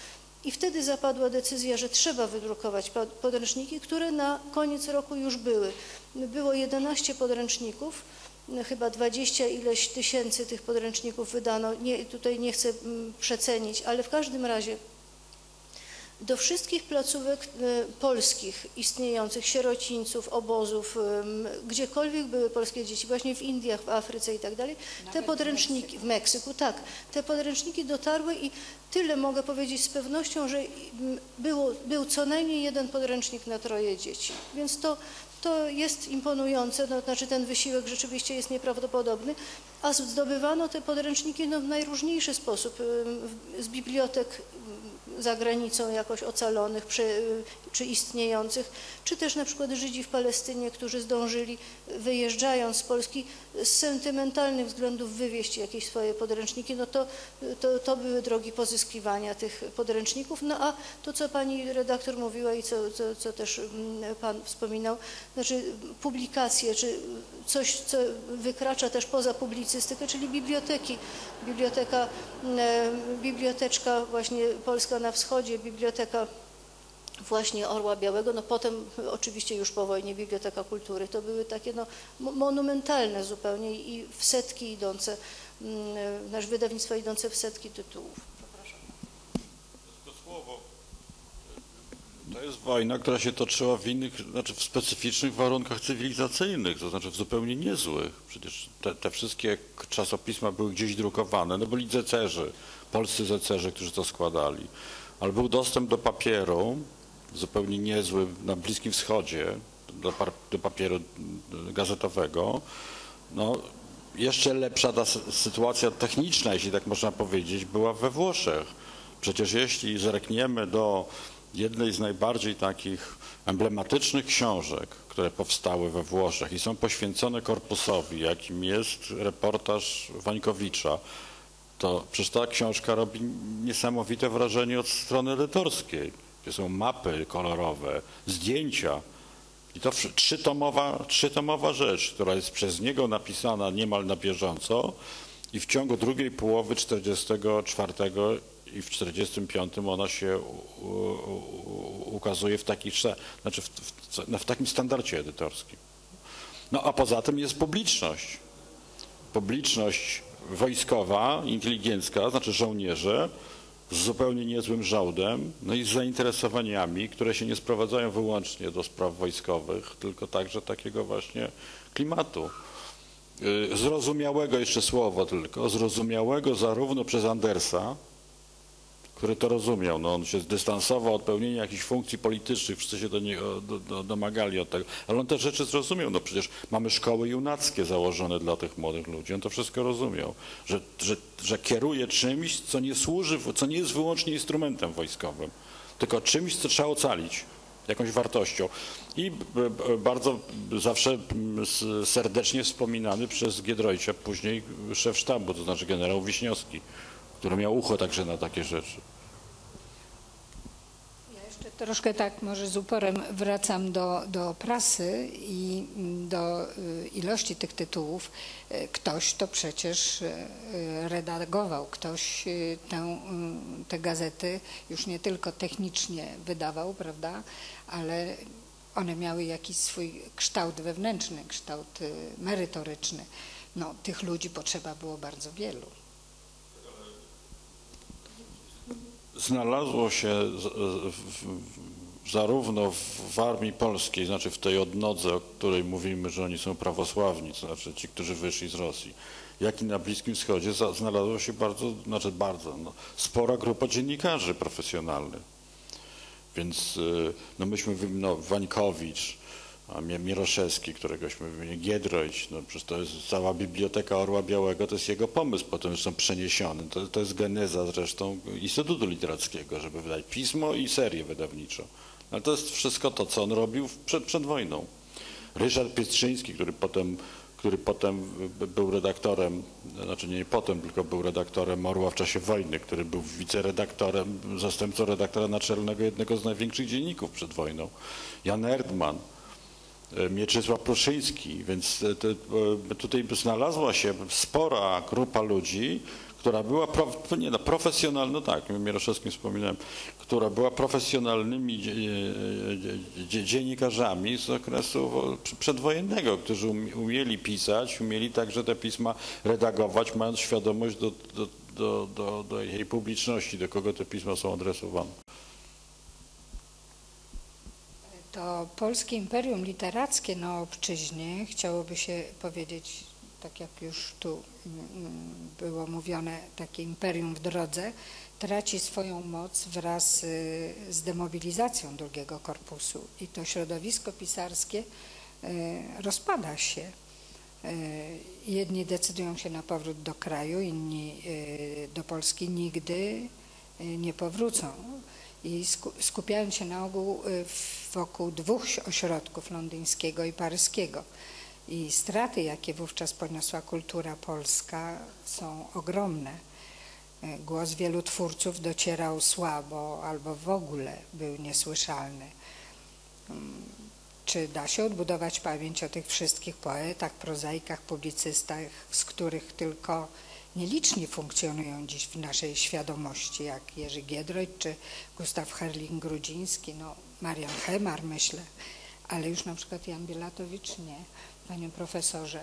[SPEAKER 3] I wtedy zapadła decyzja, że trzeba wydrukować podręczniki, które na koniec roku już były. Było jedenaście podręczników, chyba dwadzieścia ileś tysięcy tych podręczników wydano. Nie, tutaj nie chcę przecenić, ale w każdym razie do wszystkich placówek polskich istniejących, sierocińców, obozów, gdziekolwiek były polskie dzieci, właśnie w Indiach, w Afryce i tak dalej, te podręczniki, w Meksyku, tak, te podręczniki dotarły i tyle mogę powiedzieć z pewnością, że było, był co najmniej jeden podręcznik na troje dzieci, więc to, to jest imponujące, no, znaczy ten wysiłek rzeczywiście jest nieprawdopodobny, a zdobywano te podręczniki no, w najróżniejszy sposób z bibliotek za granicą jakoś ocalonych czy, czy istniejących, czy też na przykład Żydzi w Palestynie, którzy zdążyli wyjeżdżając z Polski z sentymentalnych względów wywieźć jakieś swoje podręczniki, no to, to, to były drogi pozyskiwania tych podręczników. No a to, co pani redaktor mówiła i co, co, co też pan wspominał, znaczy publikacje, czy coś, co wykracza też poza publicystykę, czyli biblioteki. Biblioteka, biblioteczka właśnie Polska na Wschodzie, biblioteka właśnie Orła Białego, no potem oczywiście już po wojnie Biblioteka Kultury. To były takie no, monumentalne zupełnie i w setki idące, nasz wydawnictwa idące w setki tytułów. Przepraszam.
[SPEAKER 4] To słowo. To jest wojna, która się toczyła w innych, znaczy w specyficznych warunkach cywilizacyjnych, to znaczy w zupełnie niezłych. Przecież te, te wszystkie czasopisma były gdzieś drukowane, no byli zecerzy, polscy zecerzy, którzy to składali. Ale był dostęp do papieru, zupełnie niezły na Bliskim Wschodzie, do, do papieru gazetowego. No, jeszcze lepsza ta sytuacja techniczna, jeśli tak można powiedzieć, była we Włoszech. Przecież jeśli zerkniemy do jednej z najbardziej takich emblematycznych książek, które powstały we Włoszech i są poświęcone korpusowi, jakim jest reportaż Wańkowicza, to przecież ta książka robi niesamowite wrażenie od strony edytorskiej. Gdzie są mapy kolorowe, zdjęcia. I to trzytomowa, trzytomowa rzecz, która jest przez niego napisana niemal na bieżąco i w ciągu drugiej połowy czterdziestego czwartego i w czterdziestym piątym ona się u, u, ukazuje w, takich, znaczy w, w, w takim standardzie edytorskim. No a poza tym jest publiczność. Publiczność wojskowa, inteligencka, znaczy żołnierze, z zupełnie niezłym żołdem, no i z zainteresowaniami, które się nie sprowadzają wyłącznie do spraw wojskowych, tylko także takiego właśnie klimatu. Zrozumiałego, jeszcze słowo tylko, zrozumiałego zarówno przez Andersa, który to rozumiał, no on się zdystansował od pełnienia jakichś funkcji politycznych, wszyscy się do niego do, do, domagali od tego, ale on te rzeczy zrozumiał, no przecież mamy szkoły junackie założone dla tych młodych ludzi, on to wszystko rozumiał, że, że, że kieruje czymś, co nie służy, co nie jest wyłącznie instrumentem wojskowym, tylko czymś, co trzeba ocalić, jakąś wartością. I bardzo zawsze serdecznie wspominany przez Giedroycia, później szef sztabu, to znaczy generał Wiśniowski, który miał ucho także na takie rzeczy.
[SPEAKER 1] Ja jeszcze troszkę tak może z uporem wracam do, do prasy i do ilości tych tytułów. Ktoś to przecież redagował, ktoś tę, te gazety już nie tylko technicznie wydawał, prawda, ale one miały jakiś swój kształt wewnętrzny, kształt merytoryczny. No, tych ludzi potrzeba było bardzo wielu.
[SPEAKER 4] Znalazło się zarówno w armii polskiej, znaczy w tej odnodze, o której mówimy, że oni są prawosławni, to znaczy ci, którzy wyszli z Rosji, jak i na Bliskim Wschodzie znalazło się bardzo, znaczy bardzo, no, spora grupa dziennikarzy profesjonalnych. Więc no myśmy, no, Wańkowicz, Mieroszewski, któregośmy wymienili, Giedroyć, no przecież to jest cała biblioteka Orła Białego, to jest jego pomysł, potem zresztą przeniesiony. To, to jest geneza zresztą Instytutu Literackiego, żeby wydać pismo i serię wydawniczą. Ale to jest wszystko to, co on robił przed, przed wojną. Ryszard Piestrzyński, który potem, który potem był redaktorem, znaczy nie potem, tylko był redaktorem Orła w czasie wojny, który był wiceredaktorem, zastępcą redaktora naczelnego jednego z największych dzienników przed wojną. Jan Erdman, Mieczysław Pruszyński, więc te, tutaj znalazła się spora grupa ludzi, która była, pro, nie no, profesjonalna, no tak, Mieroszewskim wspominałem, która była profesjonalnymi dziennikarzami z okresu przedwojennego, którzy umieli pisać, umieli także te pisma redagować, mając świadomość do, do, do, do, do jej publiczności, do kogo te pisma są adresowane.
[SPEAKER 1] To polskie imperium literackie na obczyźnie, chciałoby się powiedzieć, tak jak już tu było mówione, takie imperium w drodze, traci swoją moc wraz z demobilizacją drugiego korpusu i to środowisko pisarskie rozpada się. Jedni decydują się na powrót do kraju, inni do Polski nigdy nie powrócą. I skupiają się na ogół wokół dwóch ośrodków, londyńskiego i paryskiego. I straty, jakie wówczas poniosła kultura polska, są ogromne. Głos wielu twórców docierał słabo albo w ogóle był niesłyszalny. Czy da się odbudować pamięć o tych wszystkich poetach, prozaikach, publicystach, z których tylko nieliczni funkcjonują dziś w naszej świadomości, jak Jerzy Giedroyć czy Gustaw Herling-Grudziński, no Marian Hemar, myślę, ale już na przykład Jan Bielatowicz nie. Panie profesorze.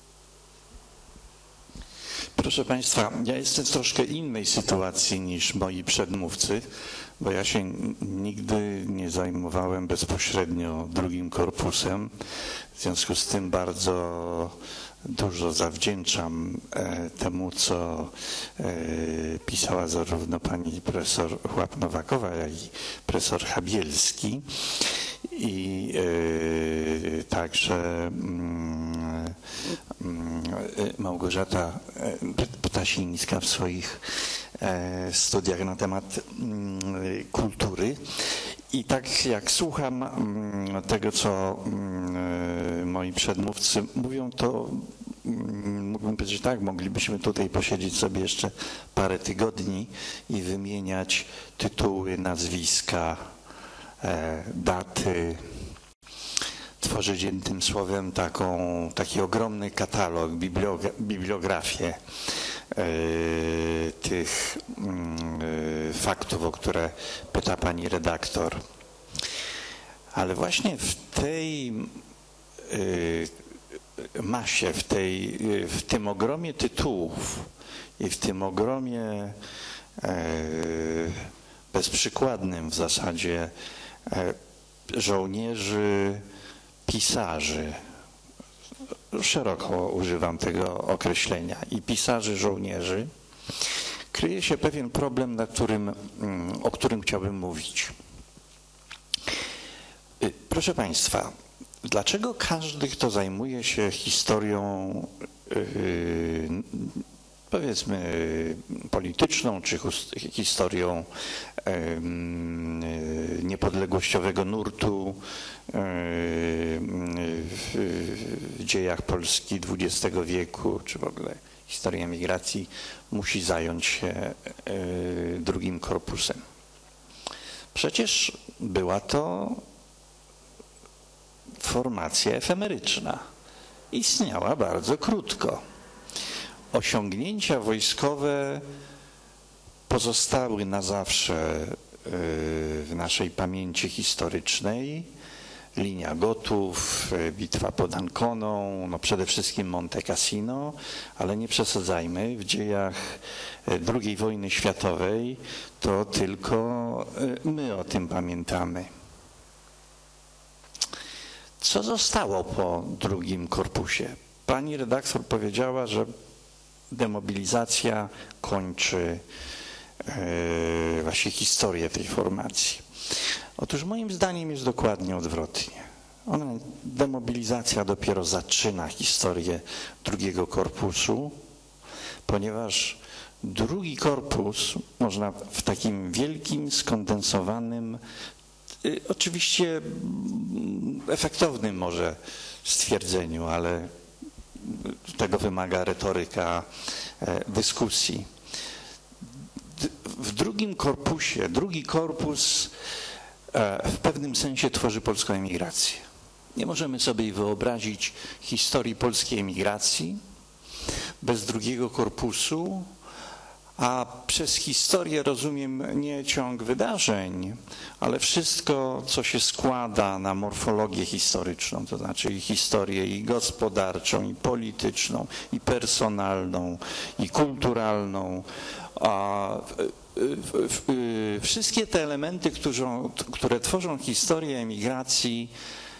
[SPEAKER 5] Proszę Państwa, ja jestem w troszkę innej sytuacji niż moi przedmówcy, bo ja się nigdy nie zajmowałem bezpośrednio drugim korpusem, w związku z tym bardzo dużo zawdzięczam e, temu, co e, pisała zarówno pani profesor Chłap-Nowakowa, jak i profesor Habielski i e, także mm, Małgorzata Ptasińska w swoich e, studiach na temat mm, kultury. I tak jak słucham mm, tego, co mm, moi przedmówcy mówią, to mm, mógłbym powiedzieć tak, moglibyśmy tutaj posiedzieć sobie jeszcze parę tygodni i wymieniać tytuły, nazwiska, e, daty, tworzyć jednym słowem taką, taki ogromny katalog, bibliogra bibliografię e, tych e, faktów, o które pyta pani redaktor. Ale właśnie w tej e, masie, w, tej, w tym ogromie tytułów i w tym ogromie e, bezprzykładnym w zasadzie e, żołnierzy, pisarzy, szeroko używam tego określenia, i pisarzy, żołnierzy, kryje się pewien problem, na którym, o którym chciałbym mówić. Proszę Państwa, dlaczego każdy, kto zajmuje się historią, yy, powiedzmy polityczną, czy historią yy, niepodległościowego nurtu yy, w dziejach Polski dwudziestego wieku, czy w ogóle historii emigracji, musi zająć się yy, drugim korpusem? Przecież była to formacja efemeryczna. Istniała bardzo krótko. Osiągnięcia wojskowe pozostały na zawsze w naszej pamięci historycznej. Linia Gotów, bitwa pod Anconą, no przede wszystkim Monte Cassino, ale nie przesadzajmy, w dziejach drugiej wojny światowej to tylko my o tym pamiętamy. Co zostało po drugim korpusie? Pani redaktor powiedziała, że demobilizacja kończy e, właśnie historię tej formacji. Otóż moim zdaniem jest dokładnie odwrotnie. Ona, demobilizacja dopiero zaczyna historię drugiego korpusu, ponieważ drugi korpus można w takim wielkim, skondensowanym, y, oczywiście efektownym może stwierdzeniu, ale tego wymaga retoryka dyskusji. W drugim korpusie, drugi korpus w pewnym sensie tworzy polską emigrację. Nie możemy sobie wyobrazić historii polskiej emigracji bez drugiego korpusu, A przez historię rozumiem nie ciąg wydarzeń, ale wszystko, co się składa na morfologię historyczną, to znaczy i historię i gospodarczą, i polityczną, i personalną, i kulturalną. A wszystkie te elementy, którą, które tworzą historię emigracji,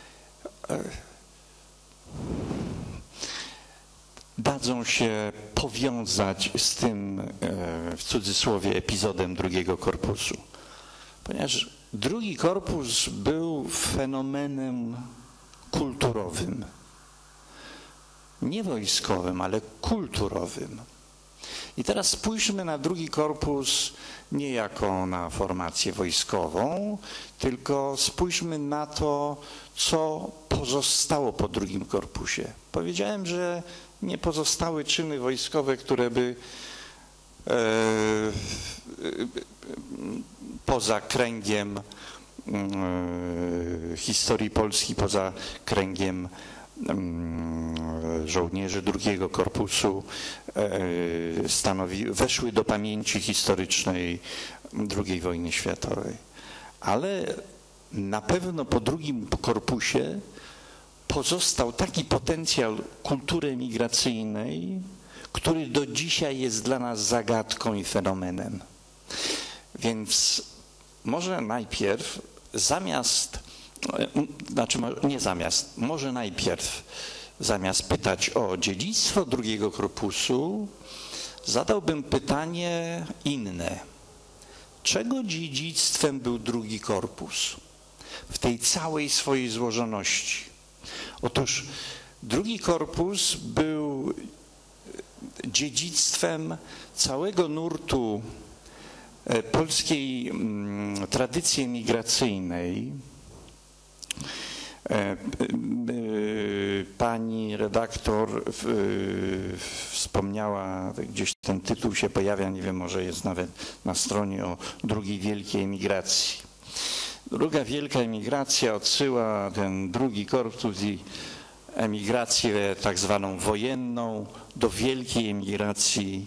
[SPEAKER 5] dadzą się powiązać z tym, w cudzysłowie, epizodem drugiego korpusu. Ponieważ drugi korpus był fenomenem kulturowym. Nie wojskowym, ale kulturowym. I teraz spójrzmy na drugi korpus nie jako na formację wojskową, tylko spójrzmy na to, co pozostało po drugim korpusie. Powiedziałem, że nie pozostały czyny wojskowe, które by e, poza kręgiem e, historii Polski, poza kręgiem żołnierzy drugiego korpusu stanowi, weszły do pamięci historycznej drugiej wojny światowej. Ale na pewno po drugim korpusie pozostał taki potencjał kultury emigracyjnej, który do dzisiaj jest dla nas zagadką i fenomenem. Więc może najpierw zamiast Znaczy, nie zamiast, może najpierw zamiast pytać o dziedzictwo drugiego korpusu, zadałbym pytanie inne. Czego dziedzictwem był drugi korpus w tej całej swojej złożoności? Otóż drugi korpus był dziedzictwem całego nurtu polskiej tradycji emigracyjnej. Pani redaktor wspomniała, gdzieś ten tytuł się pojawia, nie wiem, może jest nawet na stronie, o drugiej wielkiej emigracji. Druga wielka emigracja odsyła ten drugi korpus i emigrację tak zwaną wojenną do wielkiej emigracji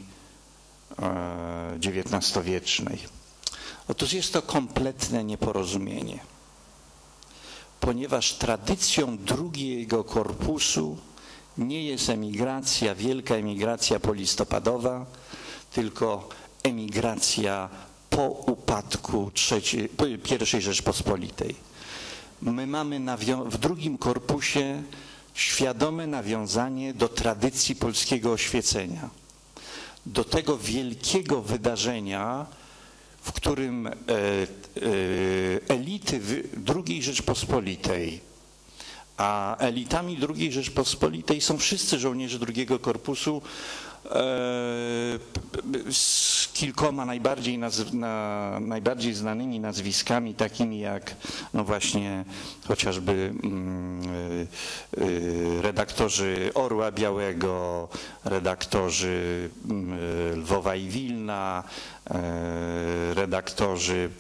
[SPEAKER 5] dziewiętnastowiecznej. Otóż jest to kompletne nieporozumienie, ponieważ tradycją drugiego korpusu nie jest emigracja, wielka emigracja polistopadowa, tylko emigracja po upadku trzeciej, pierwszej Rzeczpospolitej. My mamy w drugim korpusie świadome nawiązanie do tradycji polskiego oświecenia, do tego wielkiego wydarzenia, w którym e, e, elity drugiej Rzeczpospolitej, a elitami drugiej Rzeczpospolitej są wszyscy żołnierze drugiego korpusu e, z kilkoma najbardziej, nazw, na, najbardziej znanymi nazwiskami, takimi jak no właśnie chociażby mm, y, redaktorzy Orła Białego, redaktorzy y, Lwowa i Wilna, y, redaktorzy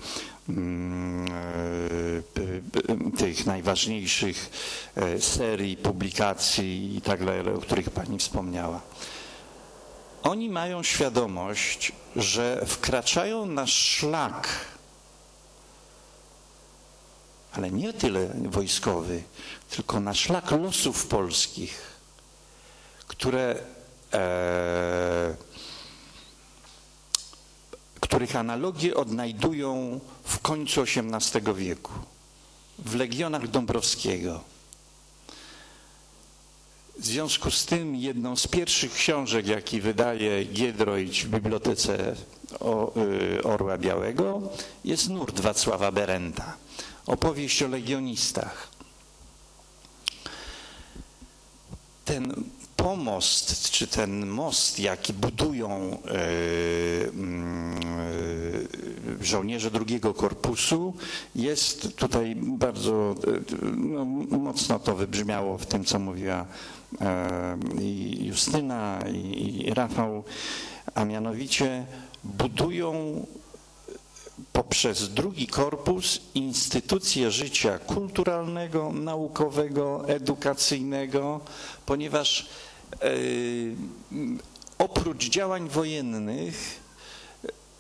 [SPEAKER 5] tych najważniejszych serii, publikacji i tak dalej, o których Pani wspomniała. Oni mają świadomość, że wkraczają na szlak, ale nie tyle wojskowy, tylko na szlak losów polskich, które e, których analogie odnajdują w końcu osiemnastego wieku, w Legionach Dąbrowskiego. W związku z tym jedną z pierwszych książek, jaki wydaje Giedroyć w Bibliotece Orła Białego, jest Nurt Wacława Berenta, opowieść o legionistach. Ten pomost, czy ten most, jaki budują żołnierze drugiego korpusu, jest tutaj bardzo no, mocno to wybrzmiało w tym, co mówiła i Justyna, i Rafał, a mianowicie budują poprzez drugi korpus instytucje życia kulturalnego, naukowego, edukacyjnego, ponieważ oprócz działań wojennych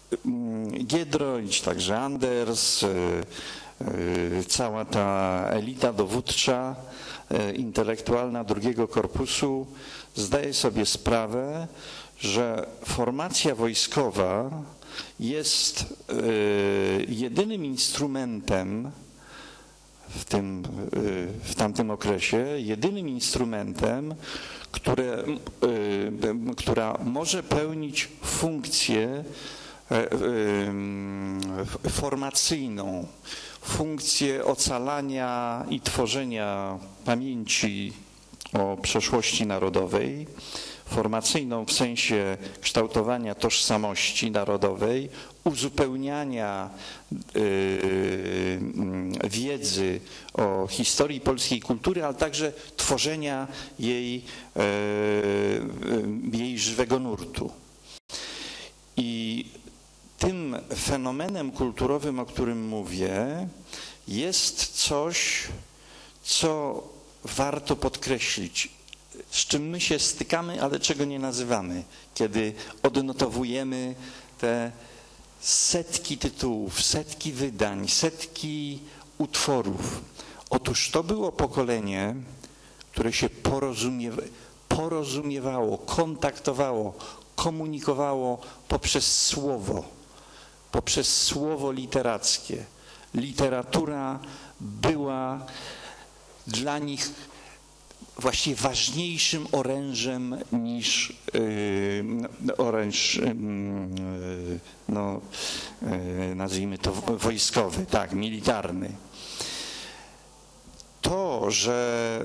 [SPEAKER 5] Giedroyć, także Anders, cała ta elita dowódcza, intelektualna drugiego korpusu zdaje sobie sprawę, że formacja wojskowa jest jedynym instrumentem w, tym, w tamtym okresie, jedynym instrumentem, które, która może pełnić funkcję formacyjną, funkcję ocalania i tworzenia pamięci o przeszłości narodowej, formacyjną w sensie kształtowania tożsamości narodowej, uzupełniania y, wiedzy o historii polskiej kultury, ale także tworzenia jej, y, jej żywego nurtu. I tym fenomenem kulturowym, o którym mówię, jest coś, co warto podkreślić, z czym my się stykamy, ale czego nie nazywamy, kiedy odnotowujemy te setki tytułów, setki wydań, setki utworów. Otóż to było pokolenie, które się porozumiewa, porozumiewało, kontaktowało, komunikowało poprzez słowo, poprzez słowo literackie. Literatura była dla nich właściwie ważniejszym orężem niż yy, oręż, yy, no, yy, nazwijmy to wojskowy, tak, militarny. To, że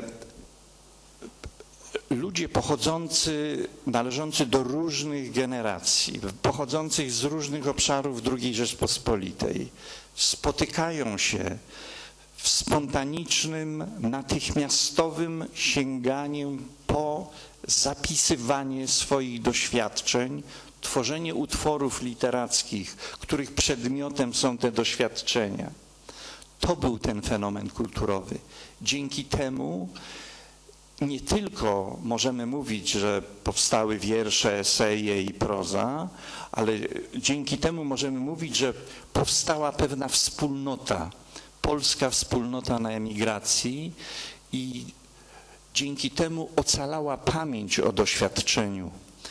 [SPEAKER 5] ludzie pochodzący, należący do różnych generacji, pochodzących z różnych obszarów drugiej Rzeczpospolitej, spotykają się w spontanicznym, natychmiastowym sięganiu po zapisywanie swoich doświadczeń, tworzenie utworów literackich, których przedmiotem są te doświadczenia. To był ten fenomen kulturowy. Dzięki temu nie tylko możemy mówić, że powstały wiersze, eseje i proza, ale dzięki temu możemy mówić, że powstała pewna wspólnota, polska wspólnota na emigracji i dzięki temu ocalała pamięć o doświadczeniu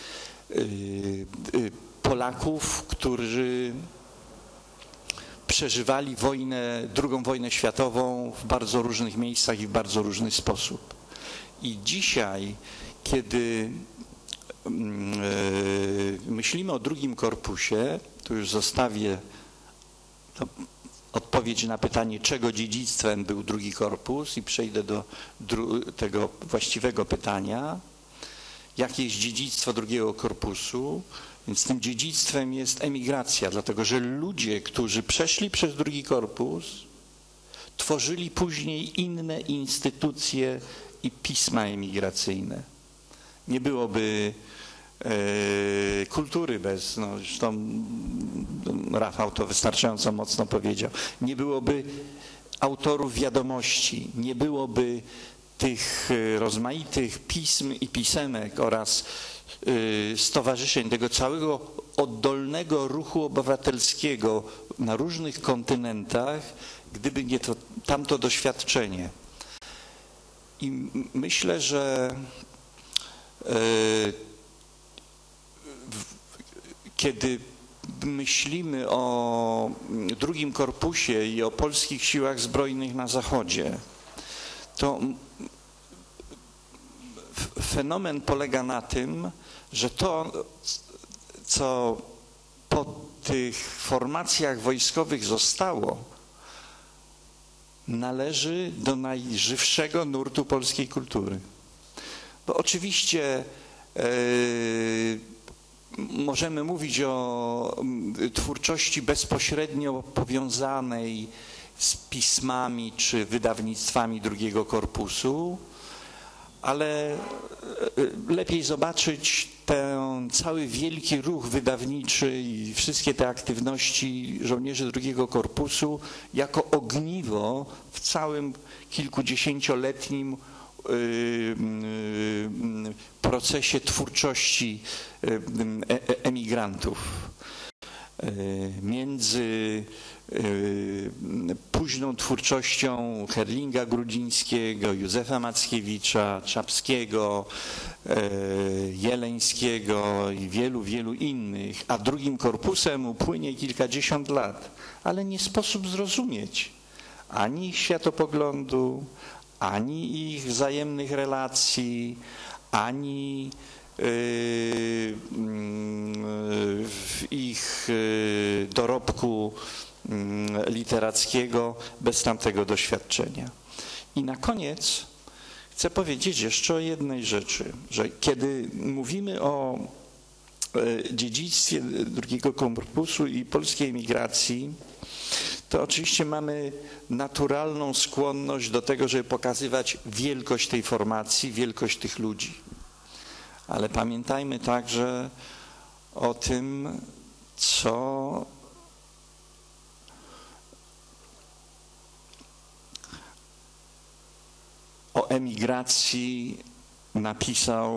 [SPEAKER 5] Polaków, którzy przeżywali wojnę, drugą wojnę światową w bardzo różnych miejscach i w bardzo różny sposób. I dzisiaj, kiedy myślimy o drugim korpusie, to już zostawię to odpowiedź na pytanie, czego dziedzictwem był drugi korpus i przejdę do tego właściwego pytania. Jakie jest dziedzictwo drugiego korpusu? Więc tym dziedzictwem jest emigracja, dlatego że ludzie, którzy przeszli przez drugi korpus, tworzyli później inne instytucje i pisma emigracyjne. Nie byłoby e, kultury bez, no zresztą Rafał to wystarczająco mocno powiedział, nie byłoby autorów wiadomości, nie byłoby tych rozmaitych pism i pisemek oraz y, stowarzyszeń, tego całego oddolnego ruchu obywatelskiego na różnych kontynentach, gdyby nie to, tamto doświadczenie. I myślę, że y, w, kiedy myślimy o drugim korpusie i o polskich siłach zbrojnych na Zachodzie, to fenomen polega na tym, że to, co po tych formacjach wojskowych zostało, należy do najżywszego nurtu polskiej kultury. Bo oczywiście yy, możemy mówić o twórczości bezpośrednio powiązanej z pismami czy wydawnictwami drugiego korpusu, ale lepiej zobaczyć ten cały wielki ruch wydawniczy i wszystkie te aktywności żołnierzy drugiego korpusu jako ogniwo w całym kilkudziesięcioletnim procesie twórczości emigrantów. między późną twórczością Herlinga Grudzińskiego, Józefa Mackiewicza, Czapskiego, Jeleńskiego i wielu, wielu innych, a drugim korpusem upłynie kilkadziesiąt lat, ale nie sposób zrozumieć ani ich światopoglądu, ani ich wzajemnych relacji, ani w ich dorobku literackiego bez tamtego doświadczenia. I na koniec chcę powiedzieć jeszcze o jednej rzeczy, że kiedy mówimy o dziedzictwie drugiego korpusu i polskiej emigracji, to oczywiście mamy naturalną skłonność do tego, żeby pokazywać wielkość tej formacji, wielkość tych ludzi. Ale pamiętajmy także o tym, co o emigracji napisał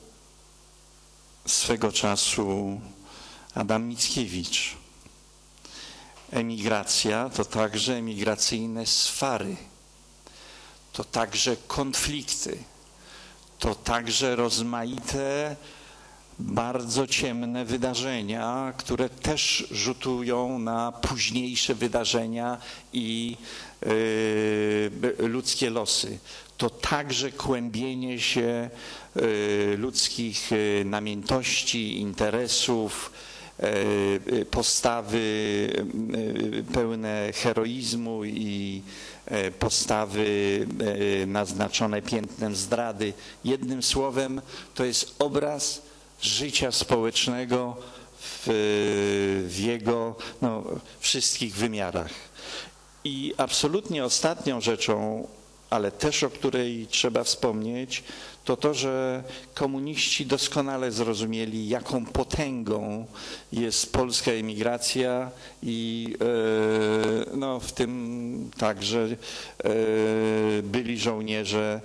[SPEAKER 5] swego czasu Adam Mickiewicz. Emigracja to także emigracyjne swary, to także konflikty, to także rozmaite, bardzo ciemne wydarzenia, które też rzutują na późniejsze wydarzenia i y, ludzkie losy. To także kłębienie się y, ludzkich y, namiętności, interesów, y, postawy y, pełne heroizmu i y, postawy y, naznaczone piętnem zdrady. Jednym słowem, to jest obraz życia społecznego w, w jego no, wszystkich wymiarach. I absolutnie ostatnią rzeczą, ale też o której trzeba wspomnieć, to to, że komuniści doskonale zrozumieli, jaką potęgą jest polska emigracja i e, no, w tym także e, byli żołnierze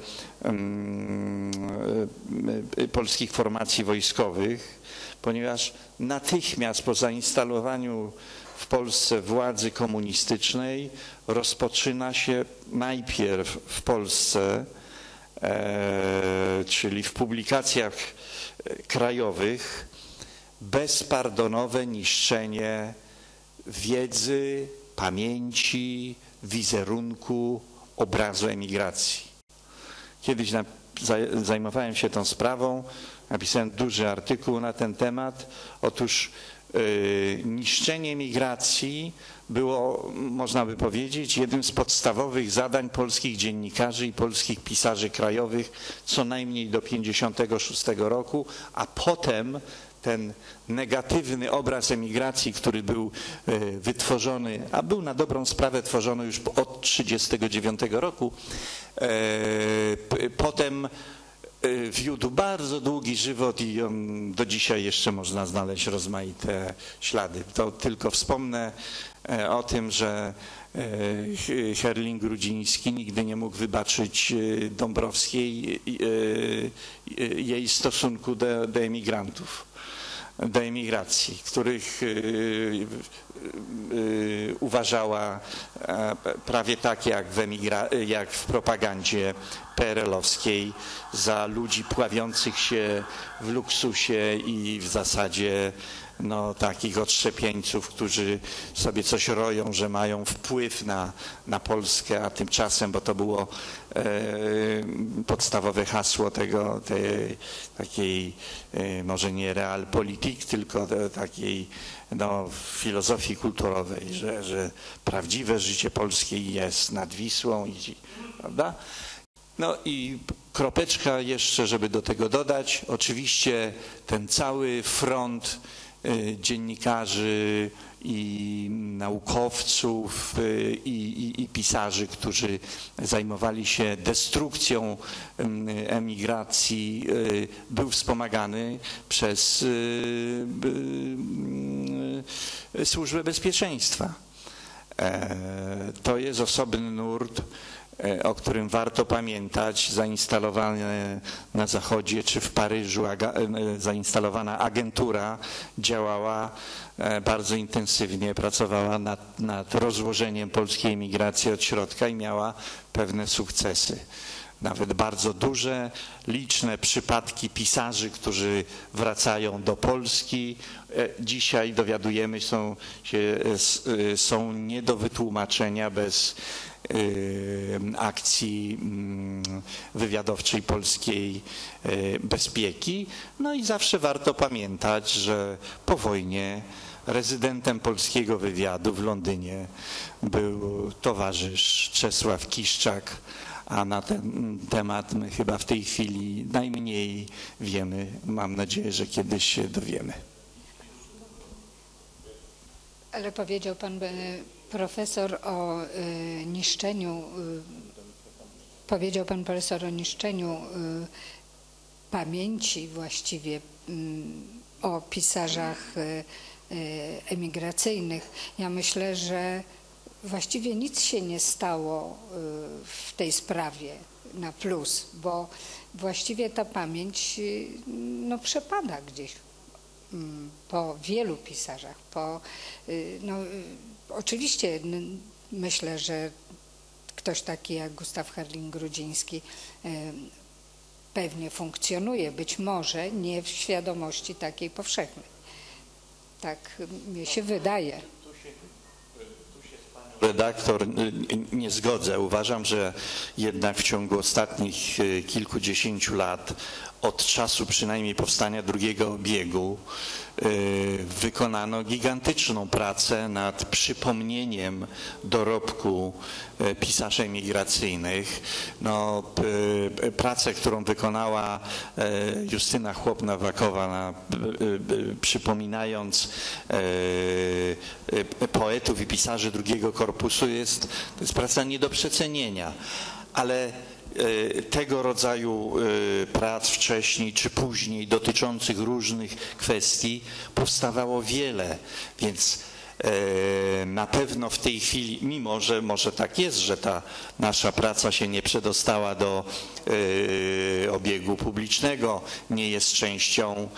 [SPEAKER 5] e, polskich formacji wojskowych, ponieważ natychmiast po zainstalowaniu w Polsce władzy komunistycznej rozpoczyna się najpierw w Polsce, e, czyli w publikacjach krajowych, bezpardonowe niszczenie wiedzy, pamięci, wizerunku, obrazu emigracji. Kiedyś na, zajmowałem się tą sprawą, napisałem duży artykuł na ten temat. Otóż Yy, niszczenie migracji było, można by powiedzieć, jednym z podstawowych zadań polskich dziennikarzy i polskich pisarzy krajowych co najmniej do pięćdziesiątego szóstego roku, a potem ten negatywny obraz emigracji, który był yy, wytworzony, a był na dobrą sprawę tworzony już od trzydziestego dziewiątego roku, yy, potem wiódł bardzo długi żywot i on do dzisiaj jeszcze można znaleźć rozmaite ślady. To tylko wspomnę o tym, że Herling Grudziński nigdy nie mógł wybaczyć Dąbrowskiej jej stosunku do, do emigrantów, do emigracji, których uważała prawie tak jak w, emigra- jak w propagandzie P R L-owskiej za ludzi pławiących się w luksusie i w zasadzie no, takich odszczepieńców, którzy sobie coś roją, że mają wpływ na, na Polskę, a tymczasem, bo to było e, podstawowe hasło tego, tej takiej e, może nie realpolitik, tylko te, takiej no, filozofii kulturowej, że, że prawdziwe życie polskie jest nad Wisłą, i, prawda? No i kropeczka jeszcze, żeby do tego dodać, oczywiście ten cały front dziennikarzy i naukowców i, i, i pisarzy, którzy zajmowali się destrukcją emigracji, był wspomagany przez Służbę Bezpieczeństwa. To jest osobny nurt, o którym warto pamiętać, zainstalowane na Zachodzie czy w Paryżu zainstalowana agentura działała bardzo intensywnie, pracowała nad, nad rozłożeniem polskiej emigracji od środka i miała pewne sukcesy. Nawet bardzo duże, liczne przypadki pisarzy, którzy wracają do Polski. Dzisiaj dowiadujemy się, są nie do wytłumaczenia bez akcji wywiadowczej polskiej bezpieki. No i zawsze warto pamiętać, że po wojnie rezydentem polskiego wywiadu w Londynie był towarzysz Czesław Kiszczak, a na ten temat my chyba w tej chwili najmniej wiemy. Mam nadzieję, że kiedyś się dowiemy.
[SPEAKER 1] Ale powiedział pan profesor o niszczeniu, powiedział pan profesor o niszczeniu pamięci właściwie o pisarzach emigracyjnych. Ja myślę, że właściwie nic się nie stało w tej sprawie na plus, bo właściwie ta pamięć no, przepada gdzieś po wielu pisarzach. Po, no, oczywiście myślę, że ktoś taki jak Gustaw Herling-Grudziński pewnie funkcjonuje, być może nie w świadomości takiej powszechnej. Tak mi się wydaje.
[SPEAKER 5] Redaktor, nie zgodzę. Uważam, że jednak w ciągu ostatnich kilkudziesięciu lat, od czasu przynajmniej powstania drugiego obiegu, wykonano gigantyczną pracę nad przypomnieniem dorobku pisarzy emigracyjnych. No, pracę, którą wykonała Justyna Chłop-Nowakowa, na, przypominając poetów i pisarzy drugiego korpusu, jest, to jest praca nie do przecenienia, ale tego rodzaju prac wcześniej czy później dotyczących różnych kwestii powstawało wiele, więc na pewno w tej chwili, mimo że może tak jest, że ta nasza praca się nie przedostała do obiegu publicznego, nie jest częścią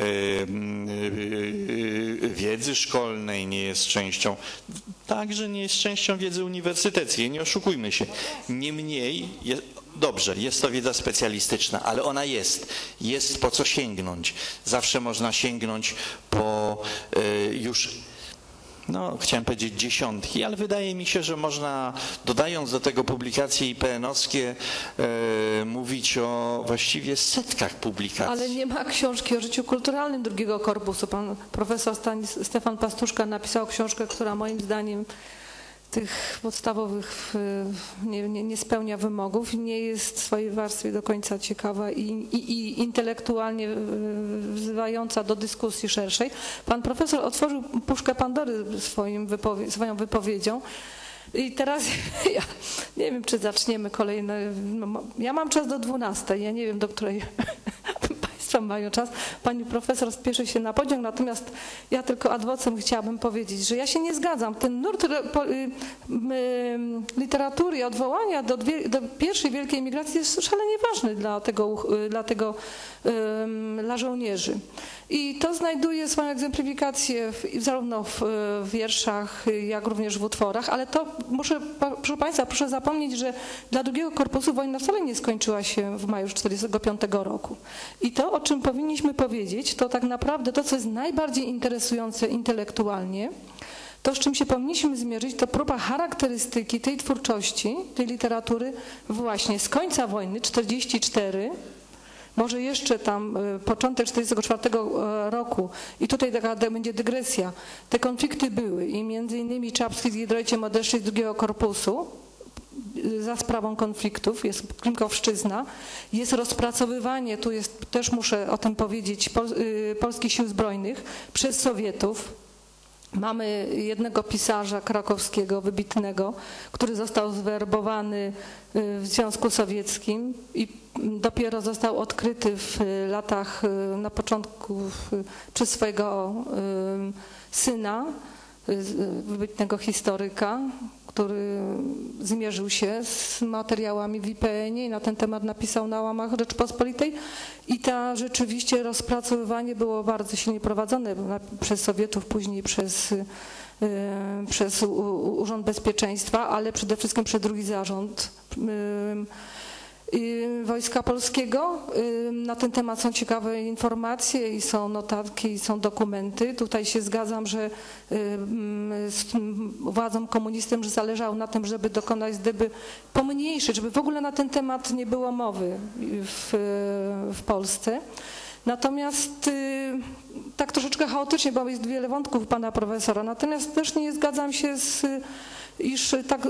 [SPEAKER 5] wiedzy szkolnej, nie jest częścią, także nie jest częścią wiedzy uniwersyteckiej, nie oszukujmy się. Niemniej, jest, dobrze, jest to wiedza specjalistyczna, ale ona jest. Jest po co sięgnąć. Zawsze można sięgnąć po już, no chciałem powiedzieć dziesiątki, ale wydaje mi się, że można, dodając do tego publikacje I P N-owskie, e, mówić o właściwie setkach publikacji.
[SPEAKER 2] Ale nie ma książki o życiu kulturalnym drugiego korpusu. Pan profesor Stanis, Stefan Pastuszka napisał książkę, która moim zdaniem tych podstawowych nie, nie, nie spełnia wymogów i nie jest w swojej warstwie do końca ciekawa i, i, i intelektualnie wzywająca do dyskusji szerszej. Pan profesor otworzył puszkę Pandory swoim wypowie, swoją wypowiedzią. I teraz ja nie wiem, czy zaczniemy kolejne. Ja mam czas do dwunastej, ja nie wiem, do której Państwo mają czas. Pani profesor spieszy się na pociąg, natomiast ja tylko ad vocem chciałabym powiedzieć, że ja się nie zgadzam. Ten nurt literatury i odwołania do, dwie, do pierwszej wielkiej emigracji jest szalenie ważny dla tego, dla tego dla żołnierzy. I to znajduje swoją egzemplifikację w, zarówno w, w wierszach, jak również w utworach, ale to muszę, proszę Państwa, proszę zapomnieć, że dla drugiego korpusu wojna wcale nie skończyła się w maju tysiąc dziewięćset czterdziestego piątego roku. I to, o czym powinniśmy powiedzieć, to tak naprawdę to, co jest najbardziej interesujące intelektualnie, to, z czym się powinniśmy zmierzyć, to próba charakterystyki tej twórczości, tej literatury właśnie z końca wojny, czterdziesty czwarty, może jeszcze tam początek czterdziestego czwartego roku i tutaj taka będzie dygresja. Te konflikty były i między innymi Czapski z Giedroyciem odeszli z drugiego korpusu za sprawą konfliktów, jest Klimkowszczyzna, jest rozpracowywanie, tu jest, też muszę o tym powiedzieć, pol, y, polskich sił zbrojnych przez Sowietów. Mamy jednego pisarza krakowskiego, wybitnego, który został zwerbowany w Związku Sowieckim i dopiero został odkryty w latach, na początku przez swojego syna, wybitnego historyka, który zmierzył się z materiałami w I P N ie i na ten temat napisał na łamach Rzeczypospolitej i ta rzeczywiście rozpracowywanie było bardzo silnie prowadzone przez Sowietów, później przez, przez Urząd Bezpieczeństwa, ale przede wszystkim przez drugi zarząd Wojska Polskiego. Na ten temat są ciekawe informacje i są notatki, i są dokumenty. Tutaj się zgadzam, że z władzom komunistycznym że zależało na tym, żeby dokonać, żeby pomniejszyć, żeby w ogóle na ten temat nie było mowy w, w Polsce. Natomiast tak troszeczkę chaotycznie, bo jest wiele wątków pana profesora. Natomiast też nie zgadzam się z, iż tak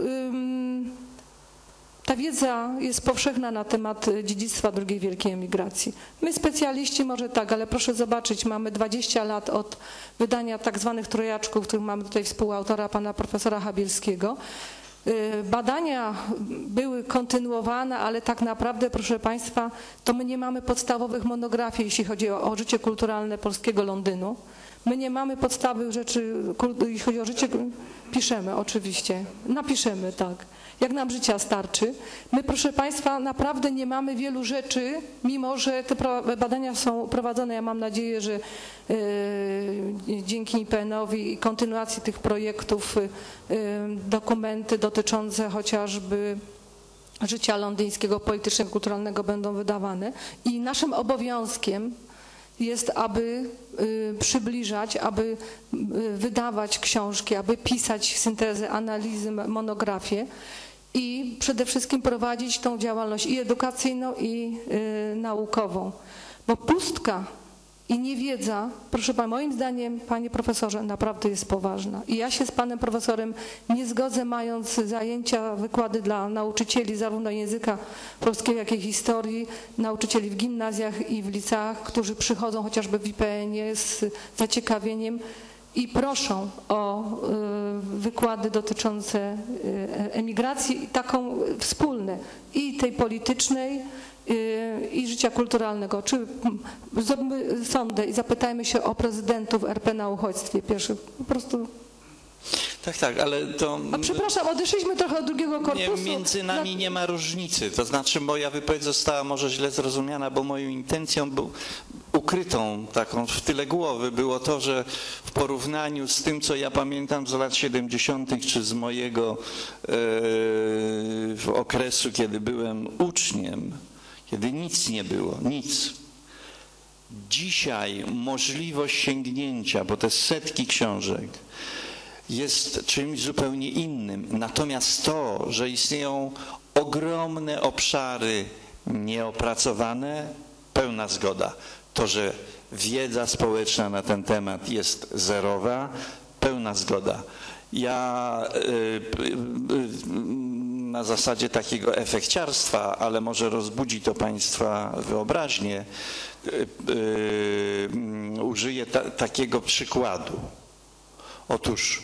[SPEAKER 2] ta wiedza jest powszechna na temat dziedzictwa drugiej wielkiej emigracji. My specjaliści może tak, ale proszę zobaczyć, mamy dwadzieścia lat od wydania tak zwanych trojaczków, których mamy tutaj współautora, pana profesora Habielskiego. Badania były kontynuowane, ale tak naprawdę, proszę państwa, to my nie mamy podstawowych monografii, jeśli chodzi o, o życie kulturalne polskiego Londynu. My nie mamy podstawowych rzeczy, jeśli chodzi o życie, piszemy oczywiście, napiszemy, tak. Jak nam życia starczy. My, proszę państwa, naprawdę nie mamy wielu rzeczy, mimo że te badania są prowadzone. Ja mam nadzieję, że yy, dzięki I P N owi i kontynuacji tych projektów yy, dokumenty dotyczące chociażby życia londyńskiego, politycznego, kulturalnego będą wydawane. I naszym obowiązkiem jest, aby y, przybliżać, aby y, wydawać książki, aby pisać syntezy, analizy, monografie i przede wszystkim prowadzić tą działalność i edukacyjną, i y, naukową. Bo pustka i niewiedza, proszę pana, moim zdaniem, panie profesorze, naprawdę jest poważna. I ja się z panem profesorem nie zgodzę, mając zajęcia, wykłady dla nauczycieli zarówno języka polskiego, jak i historii, nauczycieli w gimnazjach i w liceach, którzy przychodzą chociażby w I P N ie z zaciekawieniem i proszą o y, wykłady dotyczące y, emigracji, taką wspólne, i tej politycznej, i życia kulturalnego. Czy zróbmy sondę i zapytajmy się o prezydentów R P na uchodźstwie pierwszych. Po prostu.
[SPEAKER 5] Tak, tak, ale to...
[SPEAKER 2] A przepraszam, odeszliśmy trochę od drugiego korpusu.
[SPEAKER 5] Nie, między nami nie ma różnicy. To znaczy moja wypowiedź została może źle zrozumiana, bo moją intencją był ukrytą taką w tyle głowy było to, że w porównaniu z tym, co ja pamiętam z lat siedemdziesiątych czy z mojego e, okresu, kiedy byłem uczniem, kiedy nic nie było, nic. Dzisiaj możliwość sięgnięcia, bo to jest setki książek, jest czymś zupełnie innym. Natomiast to, że istnieją ogromne obszary nieopracowane, pełna zgoda. To, że wiedza społeczna na ten temat jest zerowa, pełna zgoda. Ja na zasadzie takiego efekciarstwa, ale może rozbudzi to państwa wyobraźnię, użyję ta, takiego przykładu. Otóż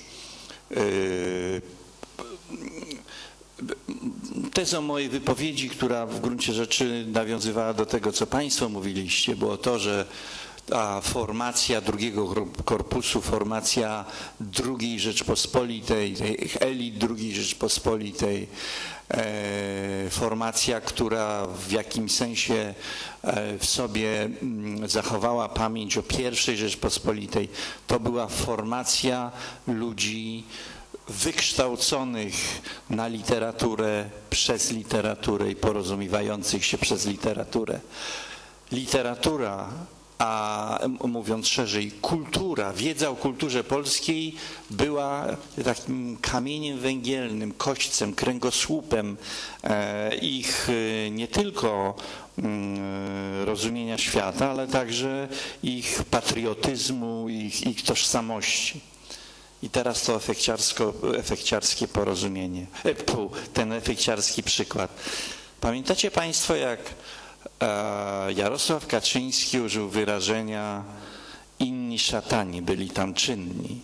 [SPEAKER 5] tezą mojej wypowiedzi, która w gruncie rzeczy nawiązywała do tego, co państwo mówiliście, było to, że ta formacja drugiego korpusu, formacja drugiej Rzeczpospolitej, tych elit drugiej Rzeczpospolitej, formacja, która w jakimś sensie w sobie zachowała pamięć o pierwszej Rzeczpospolitej, to była formacja ludzi wykształconych na literaturę, przez literaturę i porozumiewających się przez literaturę. Literatura, a mówiąc szerzej, kultura, wiedza o kulturze polskiej była takim kamieniem węgielnym, kośćcem, kręgosłupem ich nie tylko rozumienia świata, ale także ich patriotyzmu, ich, ich tożsamości. I teraz to efekciarsko, efekciarskie porozumienie, ten efekciarski przykład. Pamiętacie państwo, jak Jarosław Kaczyński użył wyrażenia inni szatani byli tam czynni.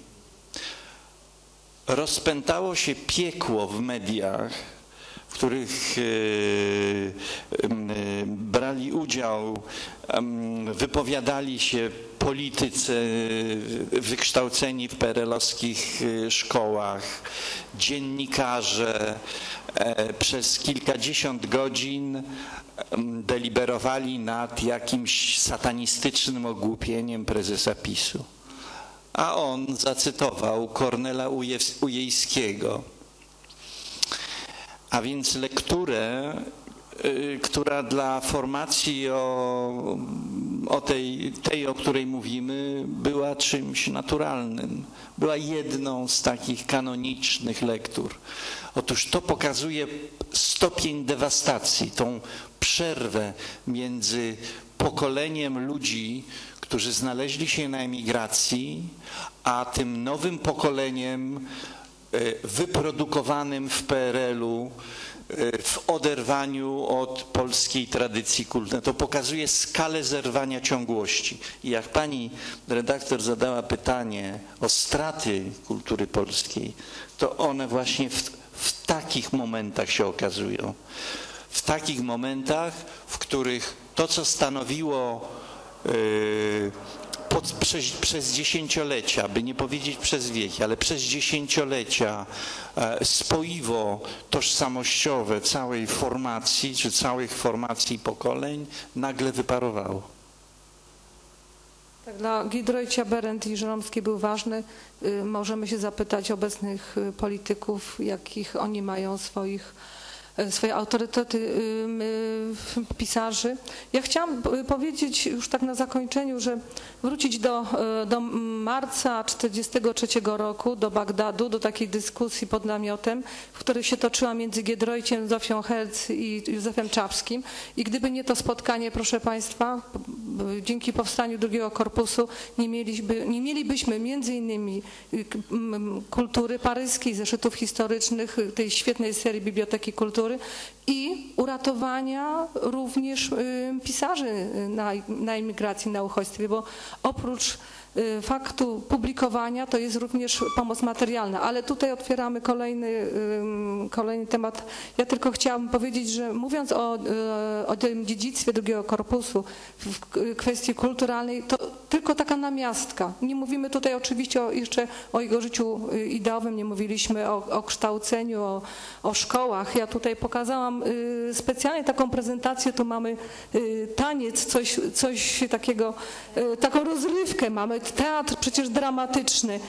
[SPEAKER 5] Rozpętało się piekło w mediach, w których brali brali udział, wypowiadali się politycy wykształceni w peerelowskich szkołach, dziennikarze przez kilkadziesiąt godzin deliberowali nad jakimś satanistycznym ogłupieniem prezesa PiSu. A on zacytował Kornela Ujejskiego. A więc lekturę, która dla formacji o, o tej, tej, o której mówimy, była czymś naturalnym. Była jedną z takich kanonicznych lektur. Otóż to pokazuje stopień dewastacji, tą przerwę między pokoleniem ludzi, którzy znaleźli się na emigracji, a tym nowym pokoleniem wyprodukowanym w P R L-u, w oderwaniu od polskiej tradycji kultury. To pokazuje skalę zerwania ciągłości. I jak pani redaktor zadała pytanie o straty kultury polskiej, to one właśnie w, w takich momentach się okazują. W takich momentach, w których to, co stanowiło yy, pod, przez, przez dziesięciolecia, by nie powiedzieć przez wieki, ale przez dziesięciolecia e, spoiwo tożsamościowe całej formacji, czy całych formacji pokoleń, nagle wyparowało.
[SPEAKER 2] Tak, dla Giedroycia, Berendt i Żeromskiej był ważny. Y, możemy się zapytać obecnych polityków, jakich oni mają swoich swoje autorytety pisarzy. Ja chciałam powiedzieć już tak na zakończeniu, że wrócić do, do marca czterdziestego trzeciego roku, do Bagdadu, do takiej dyskusji pod namiotem, w której się toczyła między Giedroyciem, Zofią Herz i Józefem Czapskim. I gdyby nie to spotkanie, proszę Państwa, dzięki powstaniu drugiego korpusu nie, mieliby, nie mielibyśmy między innymi kultury paryskiej, zeszytów historycznych, tej świetnej serii Biblioteki Kultury, i uratowania również pisarzy na, na emigracji, na uchodźstwie, bo oprócz faktu publikowania to jest również pomoc materialna, ale tutaj otwieramy kolejny, kolejny temat. Ja tylko chciałabym powiedzieć, że mówiąc o, o tym dziedzictwie drugiego korpusu w kwestii kulturalnej, to tylko taka namiastka. Nie mówimy tutaj oczywiście o, jeszcze o jego życiu ideowym, nie mówiliśmy o, o kształceniu, o, o szkołach. Ja tutaj pokazałam specjalnie taką prezentację, tu mamy taniec, coś, coś takiego, taką rozrywkę mamy, teatr przecież dramatyczny,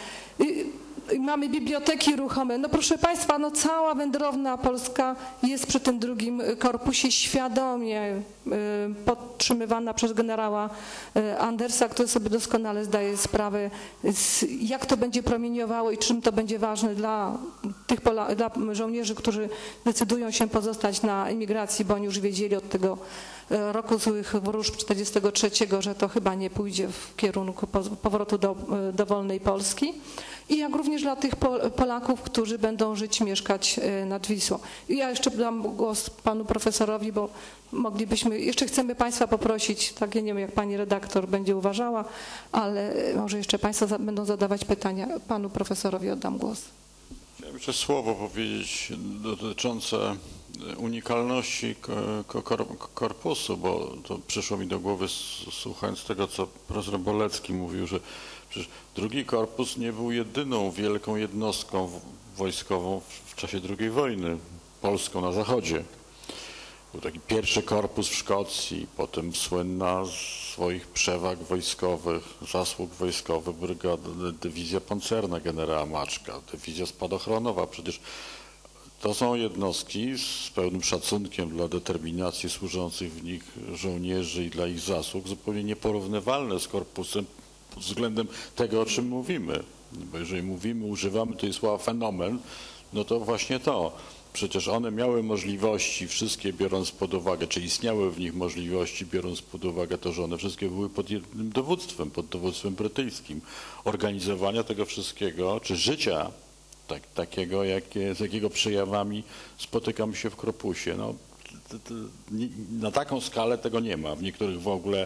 [SPEAKER 2] mamy biblioteki ruchome. No proszę Państwa, no cała wędrowna Polska jest przy tym drugim korpusie świadomie podtrzymywana przez generała Andersa, który sobie doskonale zdaje sprawę, jak to będzie promieniowało i czym to będzie ważne dla tych Pola dla żołnierzy, którzy decydują się pozostać na emigracji, bo oni już wiedzieli od tego roku złych wróżb czterdziestego trzeciego, że to chyba nie pójdzie w kierunku powrotu do, do wolnej Polski. I jak również dla tych Polaków, którzy będą żyć, mieszkać nad Wisłą. I ja jeszcze dam głos panu profesorowi, bo moglibyśmy, jeszcze chcemy Państwa poprosić, tak ja nie wiem jak pani redaktor będzie uważała, ale może jeszcze Państwo za, będą zadawać pytania. Panu profesorowi oddam głos.
[SPEAKER 4] Chciałem jeszcze słowo powiedzieć dotyczące unikalności korpusu, bo to przyszło mi do głowy słuchając tego, co profesor Bolecki mówił, że przecież drugi korpus nie był jedyną wielką jednostką wojskową w czasie drugiej wojny, polską na zachodzie. Był taki pierwszy korpus w Szkocji, potem słynna z swoich przewag wojskowych, zasług wojskowych brygada, dywizja pancerna generała Maczka, dywizja spadochronowa. Przecież to są jednostki z pełnym szacunkiem dla determinacji służących w nich żołnierzy i dla ich zasług zupełnie nieporównywalne z korpusem pod względem tego, o czym mówimy. Bo jeżeli mówimy, używamy tutaj słowa fenomen, no to właśnie to. Przecież one miały możliwości, wszystkie biorąc pod uwagę, czy istniały w nich możliwości, biorąc pod uwagę to, że one wszystkie były pod jednym dowództwem, pod dowództwem brytyjskim. Organizowania tego wszystkiego, czy życia tak, takiego, jakie, z jakiego przejawami spotykamy się w korpusie. No, to, to, na taką skalę tego nie ma. W niektórych w ogóle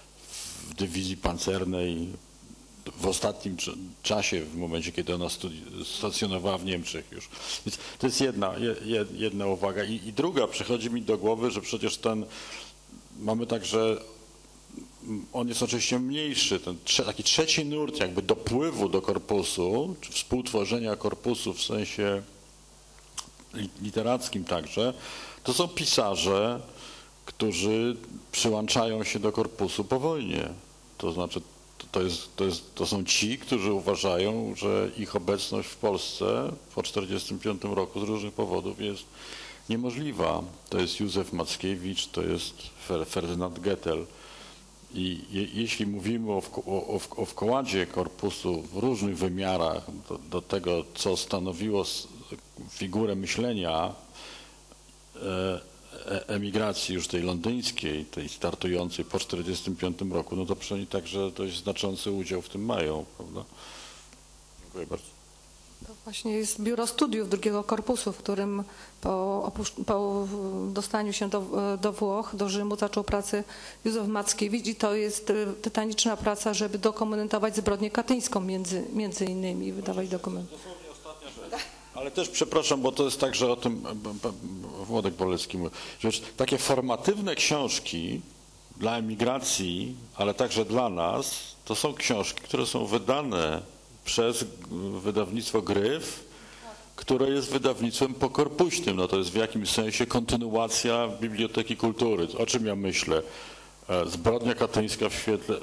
[SPEAKER 4] w dywizji pancernej w ostatnim czasie, w momencie, kiedy ona stacjonowała w Niemczech już. Więc to jest jedna, jedna uwaga. I, i druga, przychodzi mi do głowy, że przecież ten mamy także, on jest oczywiście mniejszy, ten taki trzeci nurt jakby dopływu do korpusu, czy współtworzenia korpusu w sensie literackim także, to są pisarze, którzy przyłączają się do korpusu po wojnie. To znaczy, to, jest, to, jest, to są ci, którzy uważają, że ich obecność w Polsce po tysiąc dziewięćset czterdziestym piątym roku z różnych powodów jest niemożliwa. To jest Józef Mackiewicz, to jest Ferdynand Gettel. I je, jeśli mówimy o, o, o wkładzie korpusu w różnych wymiarach do, do tego, co stanowiło figurę myślenia e, emigracji już tej londyńskiej, tej startującej po tysiąc dziewięćset czterdziestym piątym roku, no to przynajmniej także dość znaczący udział w tym mają, prawda? Dziękuję bardzo.
[SPEAKER 2] To właśnie jest biuro studiów drugiego korpusu, w którym po, po dostaniu się do, do Włoch, do Rzymu zaczął pracę Józef Mackiewicz i to jest tytaniczna praca, żeby dokumentować zbrodnię katyńską między, między innymi, wydawać dokumenty.
[SPEAKER 4] Ale też przepraszam, bo to jest tak, że o tym Włodek Bolecki mówi, że takie formatywne książki dla emigracji, ale także dla nas, to są książki, które są wydane przez wydawnictwo Gryf, które jest wydawnictwem pokorpuśnym. No to jest w jakimś sensie kontynuacja Biblioteki Kultury. O czym ja myślę? Zbrodnia katyńska w świetle...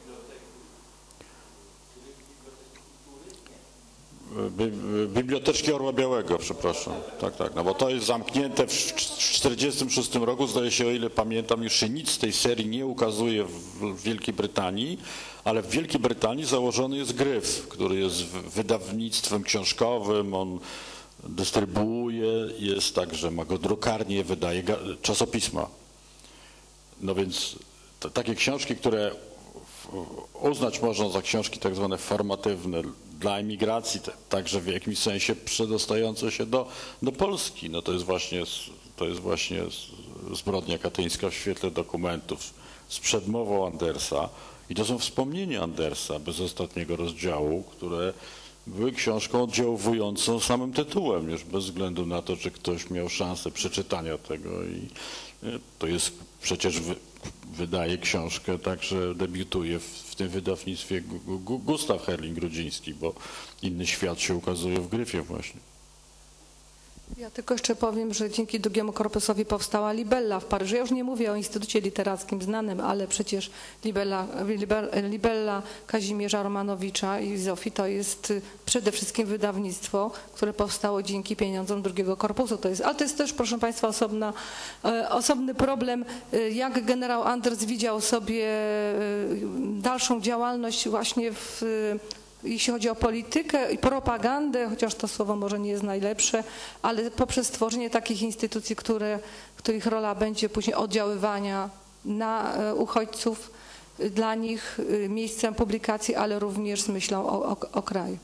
[SPEAKER 4] Biblioteczki Orła Białego, przepraszam. Tak, tak, no bo to jest zamknięte w tysiąc dziewięćset czterdziestym szóstym roku. Zdaje się, o ile pamiętam, już się nic z tej serii nie ukazuje w Wielkiej Brytanii, ale w Wielkiej Brytanii założony jest Gryf, który jest wydawnictwem książkowym, on dystrybuuje, jest także, ma go drukarnię, wydaje czasopisma. No więc to, takie książki, które uznać można za książki tak zwane formatywne dla emigracji, także w jakimś sensie przedostające się do, do Polski. No to jest właśnie, to jest właśnie zbrodnia katyńska w świetle dokumentów z przedmową Andersa i to są wspomnienia Andersa bez ostatniego rozdziału, które były książką oddziałującą samym tytułem, już bez względu na to, czy ktoś miał szansę przeczytania tego i to jest przecież wy, wydaje książkę, także debiutuje w, w tym wydawnictwie Gustaw Herling-Grudziński, bo Inny świat się ukazuje w Gryfie właśnie.
[SPEAKER 2] Ja tylko jeszcze powiem, że dzięki drugiemu korpusowi powstała Libella w Paryżu. Ja już nie mówię o Instytucie Literackim znanym, ale przecież Libella, Libella Kazimierza Romanowicza i Zofii to jest przede wszystkim wydawnictwo, które powstało dzięki pieniądzom drugiego korpusu. To jest, ale to jest też, proszę Państwa, osobna, osobny problem, jak generał Anders widział sobie dalszą działalność właśnie w jeśli chodzi o politykę i propagandę, chociaż to słowo może nie jest najlepsze, ale poprzez stworzenie takich instytucji, które, których rola będzie później oddziaływania na uchodźców, dla nich miejscem publikacji, ale również z myślą o, o, o kraju.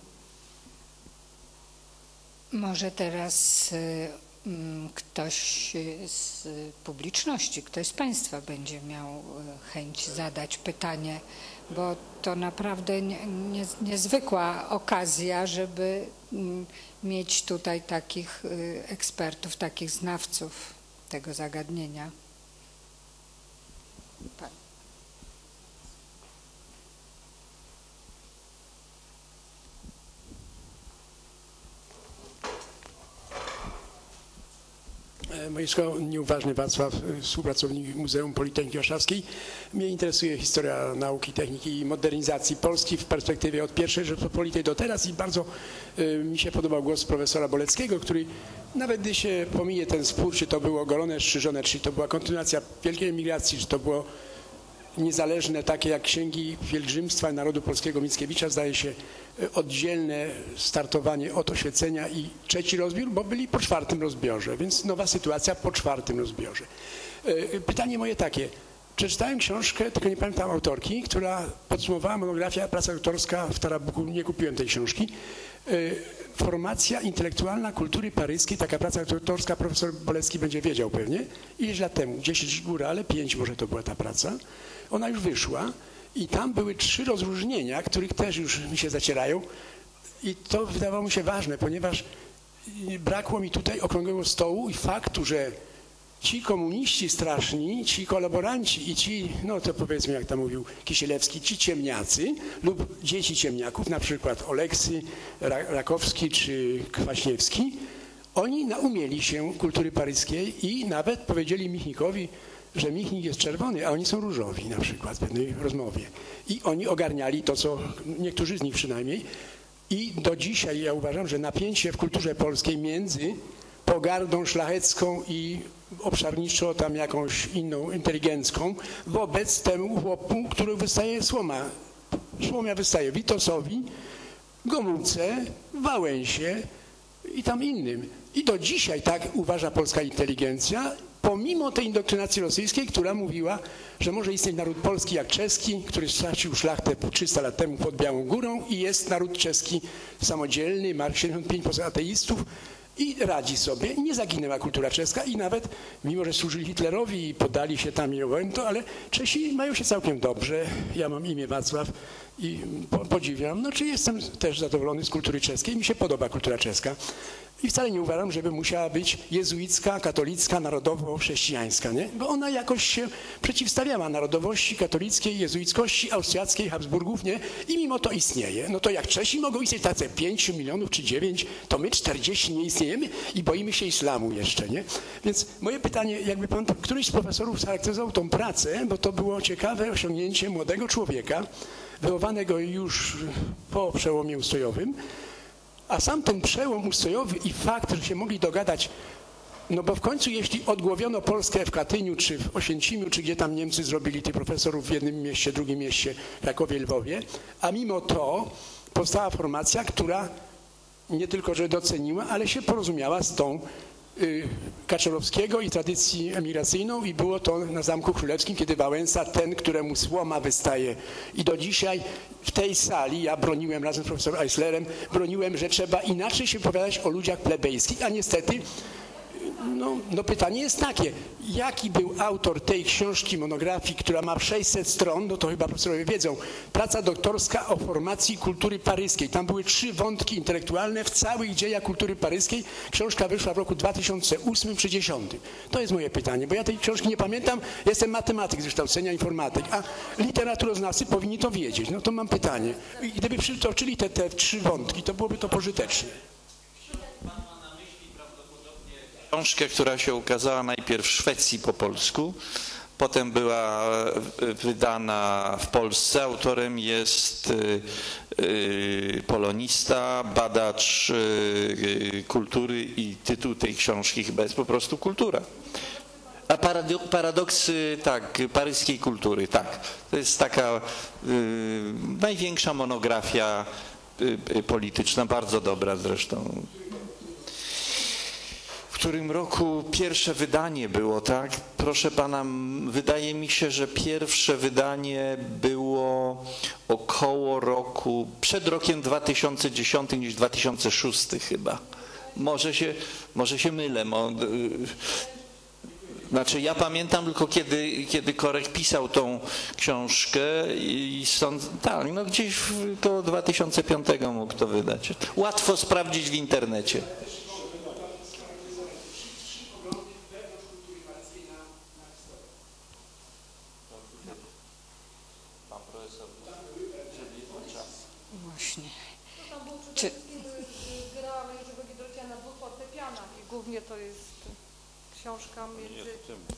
[SPEAKER 1] Może teraz ktoś z publiczności, ktoś z Państwa będzie miał chęć zadać pytanie, bo to naprawdę nie, nie, niezwykła okazja, żeby mieć tutaj takich ekspertów, takich znawców tego zagadnienia. Pan.
[SPEAKER 6] Moiszko Nieuważny Wacław, współpracownik Muzeum Politechniki Warszawskiej. Mnie interesuje historia nauki, techniki i modernizacji Polski w perspektywie od pierwszej Rzeczypospolitej do teraz i bardzo y, mi się podobał głos profesora Boleckiego, który nawet gdy się pominie ten spór, czy to było golone, strzyżone, czy to była kontynuacja wielkiej emigracji, czy to było niezależne, takie jak księgi pielgrzymstwa narodu polskiego Mickiewicza, zdaje się oddzielne startowanie od oświecenia i trzeci rozbiór, bo byli po czwartym rozbiorze, więc nowa sytuacja po czwartym rozbiorze. Pytanie moje takie. Przeczytałem książkę, tylko nie pamiętam autorki, która podsumowała monografia, praca doktorska w Tarabuku, nie kupiłem tej książki. Formacja intelektualna kultury paryskiej, taka praca doktorska, profesor Bolecki będzie wiedział pewnie, ileś lat temu, dziesięć góra, ale pięć może to była ta praca. Ona już wyszła i tam były trzy rozróżnienia, których też już mi się zacierają i to wydawało mi się ważne, ponieważ brakło mi tutaj okrągłego stołu i faktu, że ci komuniści straszni, ci kolaboranci i ci, no to powiedzmy jak tam mówił Kisielewski, ci ciemniacy lub dzieci ciemniaków, na przykład Oleksy, Rakowski czy Kwaśniewski, oni naumieli się kultury paryskiej i nawet powiedzieli Michnikowi, że Michnik jest czerwony, a oni są różowi na przykład w pewnej rozmowie. I oni ogarniali to, co niektórzy z nich przynajmniej. I do dzisiaj ja uważam, że napięcie w kulturze polskiej między pogardą szlachecką i obszarniczo tam jakąś inną inteligencką wobec temu chłopu, który wystaje słoma. Słomia wystaje Witosowi, Gomułce, Wałęsie i tam innym. I do dzisiaj tak uważa polska inteligencja, pomimo tej indoktrynacji rosyjskiej, która mówiła, że może istnieć naród polski jak czeski, który stracił szlachtę trzysta lat temu pod Białą Górą i jest naród czeski samodzielny, ma siedemdziesiąt pięć procent ateistów i radzi sobie. I nie zaginęła kultura czeska i nawet, mimo że służyli Hitlerowi i podali się tam i to, ale Czesi mają się całkiem dobrze. Ja mam imię Wacław i podziwiam. No, czy jestem też zadowolony z kultury czeskiej. Mi się podoba kultura czeska. I wcale nie uważam, żeby musiała być jezuicka, katolicka, narodowo-chrześcijańska, nie? Bo ona jakoś się przeciwstawiała narodowości katolickiej, jezuickości, austriackiej, Habsburgów, nie? I mimo to istnieje. No to jak Czesi mogą istnieć tacy pięć milionów czy dziewięć, to my czterdzieści nie istniejemy i boimy się islamu jeszcze, nie? Więc moje pytanie, jakby pan, któryś z profesorów charakteryzował tą pracę, bo to było ciekawe osiągnięcie młodego człowieka, wychowanego już po przełomie ustrojowym, a sam ten przełom ustrojowy i fakt, że się mogli dogadać, no bo w końcu jeśli odgłowiono Polskę w Katyniu, czy w Oświęcimiu, czy gdzie tam Niemcy zrobili tych profesorów w jednym mieście, drugim mieście, Krakowie, Lwowie, a mimo to powstała formacja, która nie tylko, że doceniła, ale się porozumiała z tą y, Kaczorowskiego i tradycji emigracyjną i było to na Zamku Królewskim, kiedy Wałęsa, ten, któremu słoma wystaje. I do dzisiaj w tej sali ja broniłem razem z profesorem Eislerem, broniłem, że trzeba inaczej się opowiadać o ludziach plebejskich, a niestety no, no pytanie jest takie, jaki był autor tej książki, monografii, która ma sześćset stron, no to chyba profesorowie wiedzą, praca doktorska o formacji kultury paryskiej. Tam były trzy wątki intelektualne w całych dziejach kultury paryskiej. Książka wyszła w roku dwa tysiące ósmym czy dwa tysiące dziesiątym. To jest moje pytanie, bo ja tej książki nie pamiętam, jestem matematyk z wykształcenia, informatyk, a literaturoznawcy powinni to wiedzieć. No to mam pytanie. I gdyby przytoczyli te, te trzy wątki, to byłoby to pożyteczne.
[SPEAKER 5] Książkę, która się ukazała najpierw w Szwecji po polsku, potem była wydana w Polsce. Autorem jest polonista, badacz kultury i tytuł tej książki chyba jest po prostu Kultura. A paradoksy, tak, paryskiej kultury, tak. To jest taka y, największa monografia y, polityczna, bardzo dobra zresztą. W którym roku pierwsze wydanie było, tak? Proszę pana, wydaje mi się, że pierwsze wydanie było około roku, przed rokiem dwa tysiące dziesiątym niż dwa tysiące szóstym chyba. Może się, może się mylę. Znaczy ja pamiętam tylko kiedy, kiedy Korek pisał tą książkę i sąd, tak, no gdzieś koło dwa tysiące piątego mógł to wydać. Łatwo sprawdzić w internecie.
[SPEAKER 1] Właśnie.
[SPEAKER 2] Tam było przede
[SPEAKER 1] Czy...
[SPEAKER 2] wszystkim gra Jerzego Giedroycia na dwóch fortepianach i głównie to jest książka między...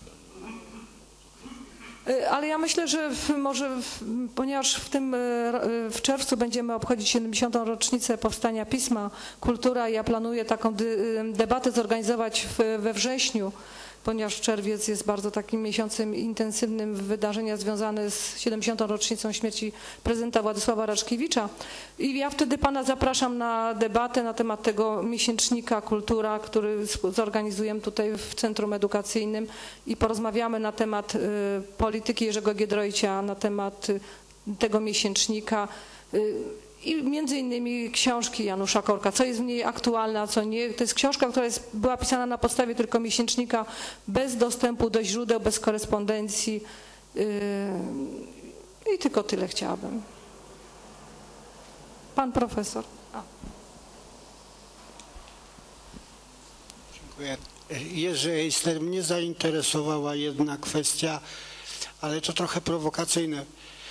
[SPEAKER 2] Ale ja myślę, że może, ponieważ w tym w czerwcu będziemy obchodzić siedemdziesiątą rocznicę powstania pisma Kultura, ja planuję taką debatę zorganizować we wrześniu, ponieważ czerwiec jest bardzo takim miesiącem intensywnym w wydarzenia związane z siedemdziesiątą rocznicą śmierci prezydenta Władysława Raczkiewicza. I ja wtedy pana zapraszam na debatę na temat tego miesięcznika Kultura, który zorganizujemy tutaj w Centrum Edukacyjnym i porozmawiamy na temat y, polityki Jerzego Giedroycia, na temat y, tego miesięcznika. Y, I między innymi książki Janusza Korka, co jest w niej aktualne, a co nie. To jest książka, która jest, była pisana na podstawie tylko miesięcznika, bez dostępu do źródeł, bez korespondencji. Yy, I tylko tyle chciałabym. Pan profesor. A.
[SPEAKER 7] Dziękuję. Jerzy Eister, mnie zainteresowała jedna kwestia, ale to trochę prowokacyjne.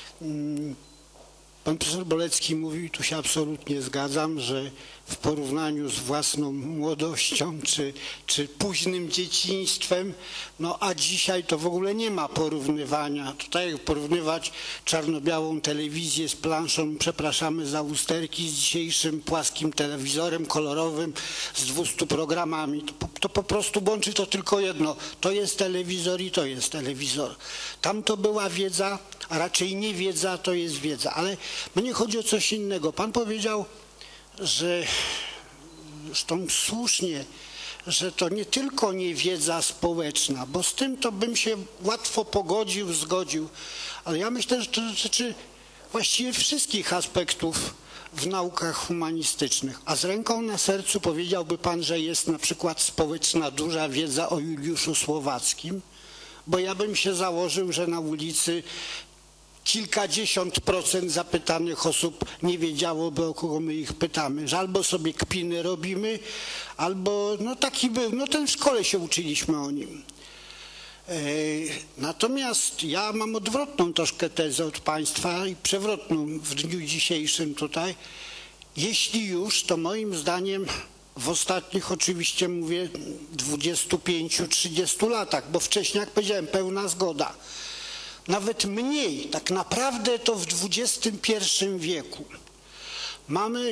[SPEAKER 7] Pan profesor Bolecki mówił, i tu się absolutnie zgadzam, że w porównaniu z własną młodością czy, czy późnym dzieciństwem, no a dzisiaj to w ogóle nie ma porównywania. Tutaj jak porównywać czarno-białą telewizję z planszą, przepraszamy za usterki, z dzisiejszym płaskim telewizorem kolorowym z dwustu programami. To, to po prostu łączy to tylko jedno. To jest telewizor i to jest telewizor. Tam to była wiedza, a raczej nie wiedza, to jest wiedza. Ale mnie chodzi o coś innego. Pan powiedział, że zresztą słusznie, że to nie tylko niewiedza społeczna, bo z tym to bym się łatwo pogodził, zgodził, ale ja myślę, że to dotyczy właściwie wszystkich aspektów w naukach humanistycznych. A z ręką na sercu powiedziałby pan, że jest na przykład społeczna duża wiedza o Juliuszu Słowackim, bo ja bym się założył, że na ulicy kilkadziesiąt procent zapytanych osób nie wiedziałoby, o kogo my ich pytamy, że albo sobie kpiny robimy, albo no taki był, no ten w szkole się uczyliśmy o nim. Natomiast ja mam odwrotną troszkę tezę od państwa i przewrotną w dniu dzisiejszym tutaj. Jeśli już, to moim zdaniem w ostatnich, oczywiście mówię, dwudziestu pięciu trzydziestu latach, bo wcześniej, jak powiedziałem, pełna zgoda. Nawet mniej, tak naprawdę to w dwudziestym pierwszym wieku mamy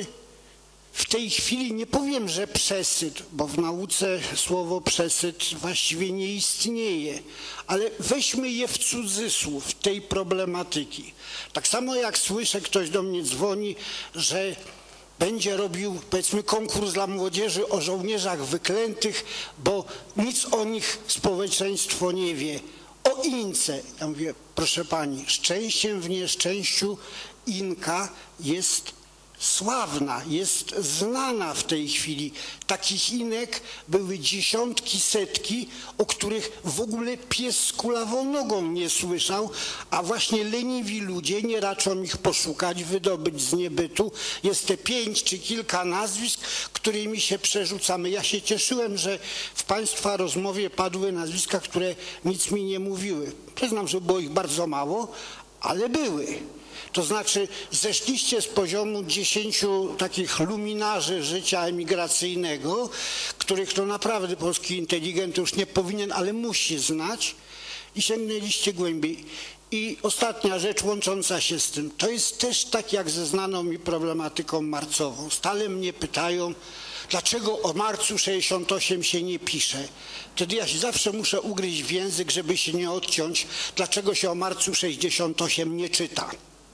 [SPEAKER 7] w tej chwili, nie powiem, że przesyt, bo w nauce słowo przesyt właściwie nie istnieje, ale weźmy je w cudzysłów, tej problematyki. Tak samo jak słyszę, ktoś do mnie dzwoni, że będzie robił, powiedzmy, konkurs dla młodzieży o żołnierzach wyklętych, bo nic o nich społeczeństwo nie wie. O Ince. Ja mówię, proszę pani, szczęściem w nieszczęściu Inka jest sławna, jest znana w tej chwili. Takich Inek były dziesiątki, setki, o których w ogóle pies z kulawą nogą nie słyszał, a właśnie leniwi ludzie nie raczą ich poszukać, wydobyć z niebytu. Jest te pięć czy kilka nazwisk, którymi się przerzucamy. Ja się cieszyłem, że w państwa rozmowie padły nazwiska, które nic mi nie mówiły. Przyznam, że było ich bardzo mało, ale były. To znaczy zeszliście z poziomu dziesięciu takich luminarzy życia emigracyjnego, których to naprawdę polski inteligent już nie powinien, ale musi znać, i sięgnęliście głębiej. I ostatnia rzecz łącząca się z tym, to jest też tak jak ze znaną mi problematyką marcową. Stale mnie pytają, dlaczego o marcu sześćdziesiąt osiem się nie pisze. Wtedy ja się zawsze muszę ugryźć w język, żeby się nie odciąć, dlaczego się o marcu sześćdziesiąt osiem nie czyta.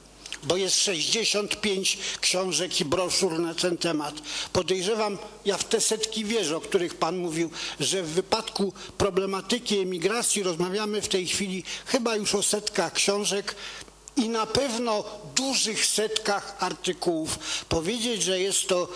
[SPEAKER 7] Bo jest sześćdziesiąt pięć książek i broszur na ten temat. Podejrzewam, ja w te setki wierzę, o których pan mówił, że w wypadku problematyki emigracji rozmawiamy w tej chwili chyba już o setkach książek i na pewno dużych setkach artykułów. Powiedzieć, że jest to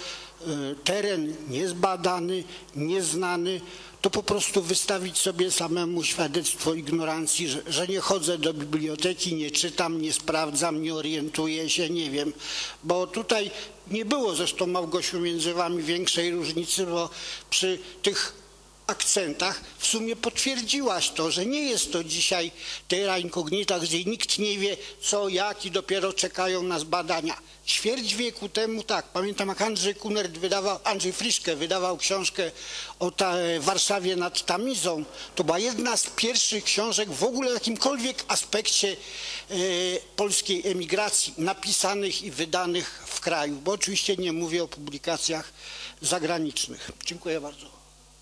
[SPEAKER 7] teren niezbadany, nieznany, to po prostu wystawić sobie samemu świadectwo ignorancji, że, że nie chodzę do biblioteki, nie czytam, nie sprawdzam, nie orientuję się, nie wiem. Bo tutaj nie było zresztą, Małgosiu, między wami większej różnicy, bo przy tych akcentach w sumie potwierdziłaś to, że nie jest to dzisiaj terra incognita, gdzie nikt nie wie co, jak i dopiero czekają nas badania. Ćwierć wieku temu, tak, pamiętam jak Andrzej Kunert wydawał, Andrzej Friszke wydawał książkę o ta, Warszawie nad Tamizą. To była jedna z pierwszych książek w ogóle w jakimkolwiek aspekcie e, polskiej emigracji napisanych i wydanych w kraju, bo oczywiście nie mówię o publikacjach zagranicznych. Dziękuję bardzo.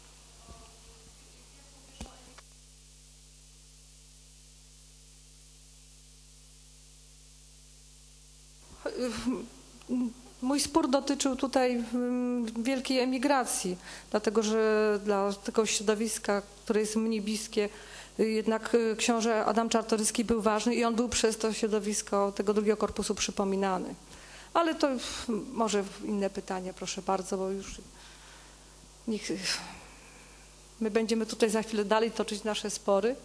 [SPEAKER 2] Mój spór dotyczył tutaj wielkiej emigracji, dlatego że dla tego środowiska, które jest mnie bliskie, jednak książę Adam Czartoryski był ważny i on był przez to środowisko tego drugiego korpusu przypominany. Ale to może inne pytanie, proszę bardzo, bo już niech, my będziemy tutaj za chwilę dalej toczyć nasze spory.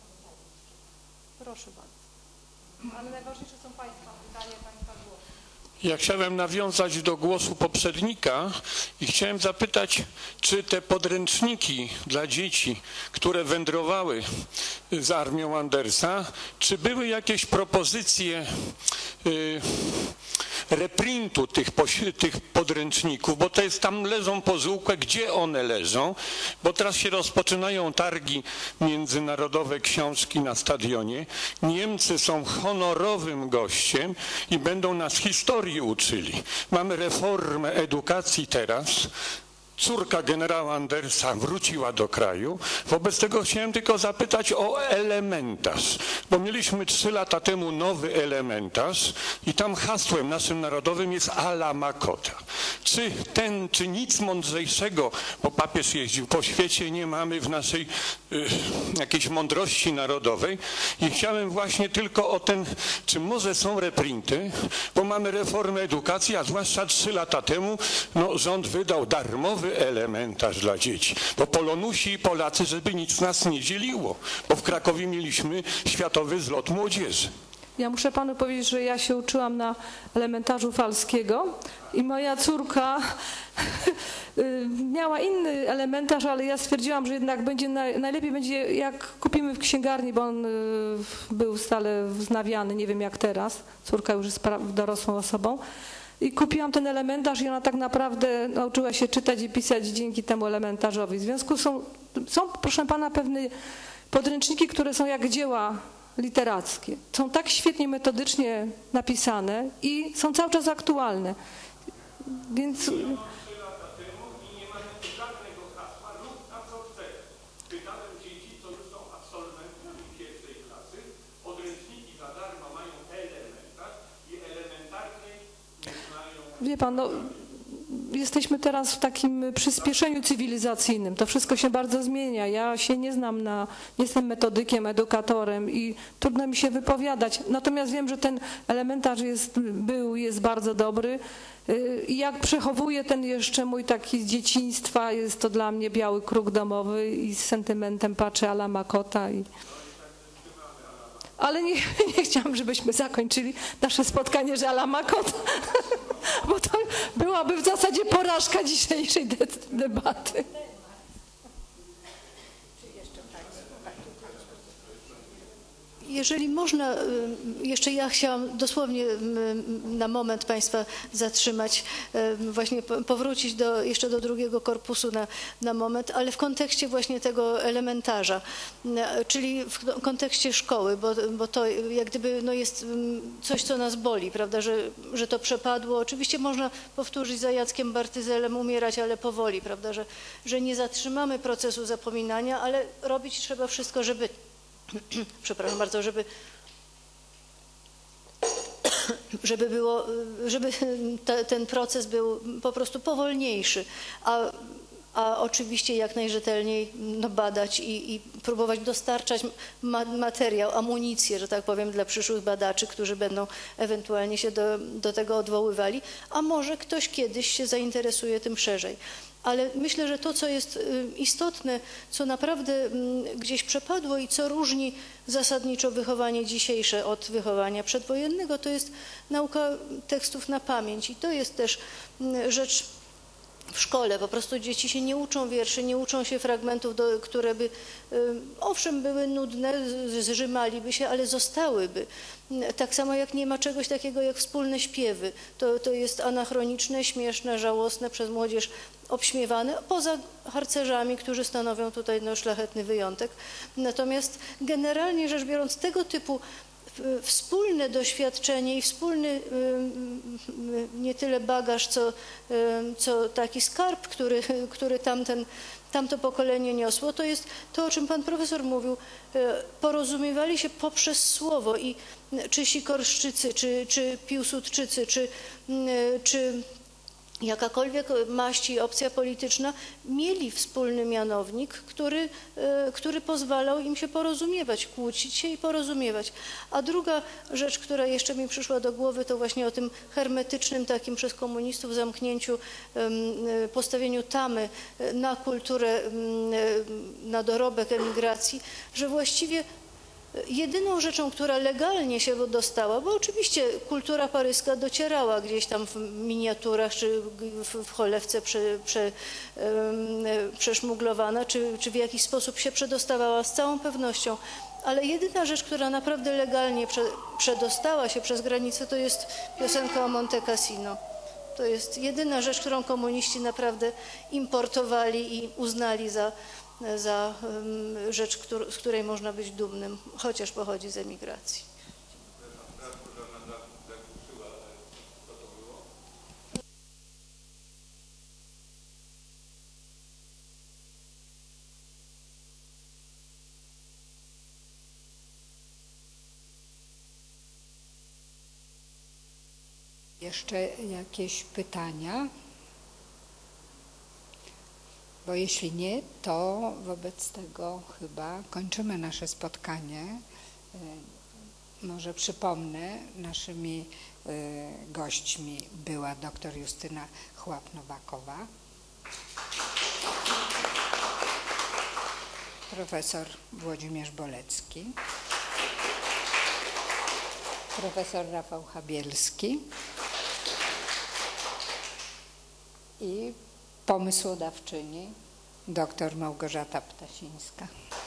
[SPEAKER 2] Proszę bardzo. Ale najważniejsze są państwa pytania, państwa głos.
[SPEAKER 8] Ja chciałem nawiązać do głosu poprzednika i chciałem zapytać, czy te podręczniki dla dzieci, które wędrowały z armią Andersa, czy były jakieś propozycje y, reprintu tych, tych podręczników, bo to jest, tam leżą po zółkę, gdzie one leżą, bo teraz się rozpoczynają targi międzynarodowe książki na stadionie. Niemcy są honorowym gościem i będą nas historii uczyli. Mamy reformę edukacji teraz. Córka generała Andersa wróciła do kraju. Wobec tego chciałem tylko zapytać o elementarz, bo mieliśmy trzy lata temu nowy elementarz i tam hasłem naszym narodowym jest Ala Makota. Czy ten, czy nic mądrzejszego, bo papież jeździł po świecie, nie mamy w naszej y, jakiejś mądrości narodowej i chciałem właśnie tylko o ten, czy może są reprinty, bo mamy reformę edukacji, a zwłaszcza trzy lata temu no, rząd wydał darmowy elementarz dla dzieci, bo Polonusi i Polacy, żeby nic nas nie dzieliło, bo w Krakowie mieliśmy światowy zlot młodzieży.
[SPEAKER 2] Ja muszę panu powiedzieć, że ja się uczyłam na elementarzu Falskiego i moja córka miała inny elementarz, ale ja stwierdziłam, że jednak będzie najlepiej będzie jak kupimy w księgarni, bo on był stale wznawiany, nie wiem jak teraz. Córka już jest dorosłą osobą. I kupiłam ten elementarz i ona tak naprawdę nauczyła się czytać i pisać dzięki temu elementarzowi. W związku są, są proszę pana, pewne podręczniki, które są jak dzieła literackie. Są tak świetnie metodycznie napisane i są cały czas aktualne. Więc... Wie pan, no, jesteśmy teraz w takim przyspieszeniu cywilizacyjnym. To wszystko się bardzo zmienia. Ja się nie znam na, nie jestem metodykiem, edukatorem i trudno mi się wypowiadać. Natomiast wiem, że ten elementarz jest, był, jest bardzo dobry. I jak przechowuję ten jeszcze mój taki z dzieciństwa, jest to dla mnie biały kruk domowy i z sentymentem patrzę Ala Makota. I... Ale nie, nie chciałam, żebyśmy zakończyli nasze spotkanie, że Ala Makota, bo to byłaby w zasadzie porażka dzisiejszej de debaty.
[SPEAKER 3] Jeżeli można, jeszcze ja chciałam dosłownie na moment Państwa zatrzymać, właśnie powrócić do, jeszcze do drugiego korpusu na, na moment, ale w kontekście właśnie tego elementarza, czyli w kontekście szkoły, bo, bo to jak gdyby no jest coś, co nas boli, prawda, że, że to przepadło. Oczywiście można powtórzyć za Jackiem Bartyzelem, umierać, ale powoli, prawda, że, że nie zatrzymamy procesu zapominania, ale robić trzeba wszystko, żeby przepraszam bardzo, żeby, żeby, było, żeby te, ten proces był po prostu powolniejszy, a, a oczywiście jak najrzetelniej no, badać i, i próbować dostarczać ma, materiał, amunicję, że tak powiem, dla przyszłych badaczy, którzy będą ewentualnie się do, do tego odwoływali, a może ktoś kiedyś się zainteresuje tym szerzej. Ale myślę, że to, co jest istotne, co naprawdę gdzieś przepadło i co różni zasadniczo wychowanie dzisiejsze od wychowania przedwojennego, to jest nauka tekstów na pamięć. I to jest też rzecz w szkole. Po prostu dzieci się nie uczą wierszy, nie uczą się fragmentów, do, które by, owszem, były nudne, zrzymaliby się, ale zostałyby. Tak samo jak nie ma czegoś takiego jak wspólne śpiewy. To, to jest anachroniczne, śmieszne, żałosne, przez młodzież obśmiewane, poza harcerzami, którzy stanowią tutaj no, szlachetny wyjątek. Natomiast generalnie rzecz biorąc, tego typu wspólne doświadczenie i wspólny nie tyle bagaż, co, co taki skarb, który, który tamten, tamto pokolenie niosło, to jest to, o czym pan profesor mówił. Porozumiewali się poprzez słowo i czy Sikorszczycy, czy, czy Piłsudczycy, czy, czy jakakolwiek maść i opcja polityczna mieli wspólny mianownik, który, który pozwalał im się porozumiewać, kłócić się i porozumiewać. A druga rzecz, która jeszcze mi przyszła do głowy, to właśnie o tym hermetycznym takim przez komunistów zamknięciu, postawieniu tamy na kulturę, na dorobek emigracji, że właściwie Jedyną rzeczą, która legalnie się dostała, bo oczywiście kultura paryska docierała gdzieś tam w miniaturach czy w cholewce prze, prze, przeszmuglowana, czy, czy w jakiś sposób się przedostawała z całą pewnością, ale jedyna rzecz, która naprawdę legalnie prze, przedostała się przez granicę, to jest piosenka o Monte Cassino. To jest jedyna rzecz, którą komuniści naprawdę importowali i uznali za za rzecz, z której można być dumnym, chociaż pochodzi z emigracji.
[SPEAKER 1] Jeszcze jakieś pytania? Bo jeśli nie, to wobec tego chyba kończymy nasze spotkanie. Może przypomnę, naszymi gośćmi była dr Justyna Chłap-Nowakowa, profesor Włodzimierz Bolecki, profesor Rafał Chabielski i pomysłodawczyni dr Małgorzata Ptasińska.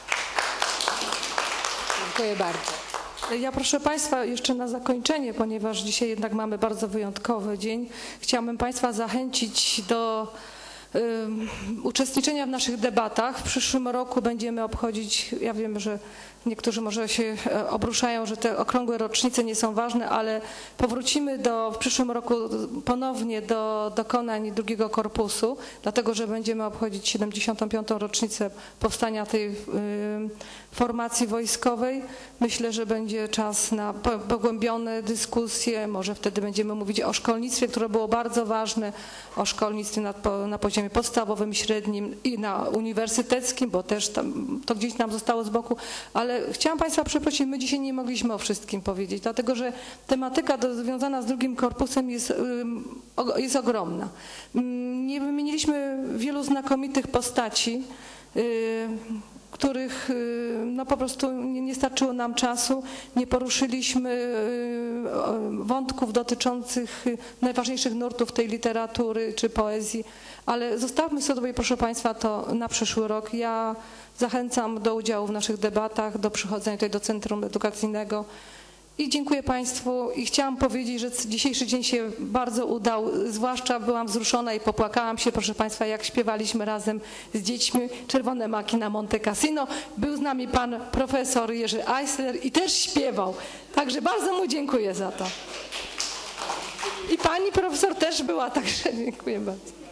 [SPEAKER 1] Dziękuję bardzo.
[SPEAKER 2] Ja proszę Państwa jeszcze na zakończenie, ponieważ dzisiaj jednak mamy bardzo wyjątkowy dzień, chciałabym Państwa zachęcić do um, uczestniczenia w naszych debatach. W przyszłym roku będziemy obchodzić, ja wiem, że niektórzy może się obruszają, że te okrągłe rocznice nie są ważne, ale powrócimy do, w przyszłym roku ponownie do dokonań drugiego korpusu, dlatego że będziemy obchodzić siedemdziesiątą piątą rocznicę powstania tej y, formacji wojskowej. Myślę, że będzie czas na pogłębione dyskusje, może wtedy będziemy mówić o szkolnictwie, które było bardzo ważne, o szkolnictwie na, na poziomie podstawowym i średnim i na uniwersyteckim, bo też tam, to gdzieś nam zostało z boku, ale chciałam Państwa przeprosić, my dzisiaj nie mogliśmy o wszystkim powiedzieć, dlatego że tematyka do, związana z drugim korpusem jest, jest ogromna. Nie wymieniliśmy wielu znakomitych postaci, których no po prostu nie, nie starczyło nam czasu, nie poruszyliśmy wątków dotyczących najważniejszych nurtów tej literatury czy poezji, ale zostawmy sobie, proszę Państwa, to na przyszły rok. Ja zachęcam do udziału w naszych debatach, do przychodzenia tutaj do Centrum Edukacyjnego i dziękuję Państwu i chciałam powiedzieć, że dzisiejszy dzień się bardzo udał, zwłaszcza byłam wzruszona i popłakałam się, proszę Państwa, jak śpiewaliśmy razem z dziećmi Czerwone Maki na Monte Cassino. Był z nami pan profesor Jerzy Eisler i też śpiewał, także bardzo mu dziękuję za to. I pani profesor też była, także dziękuję bardzo.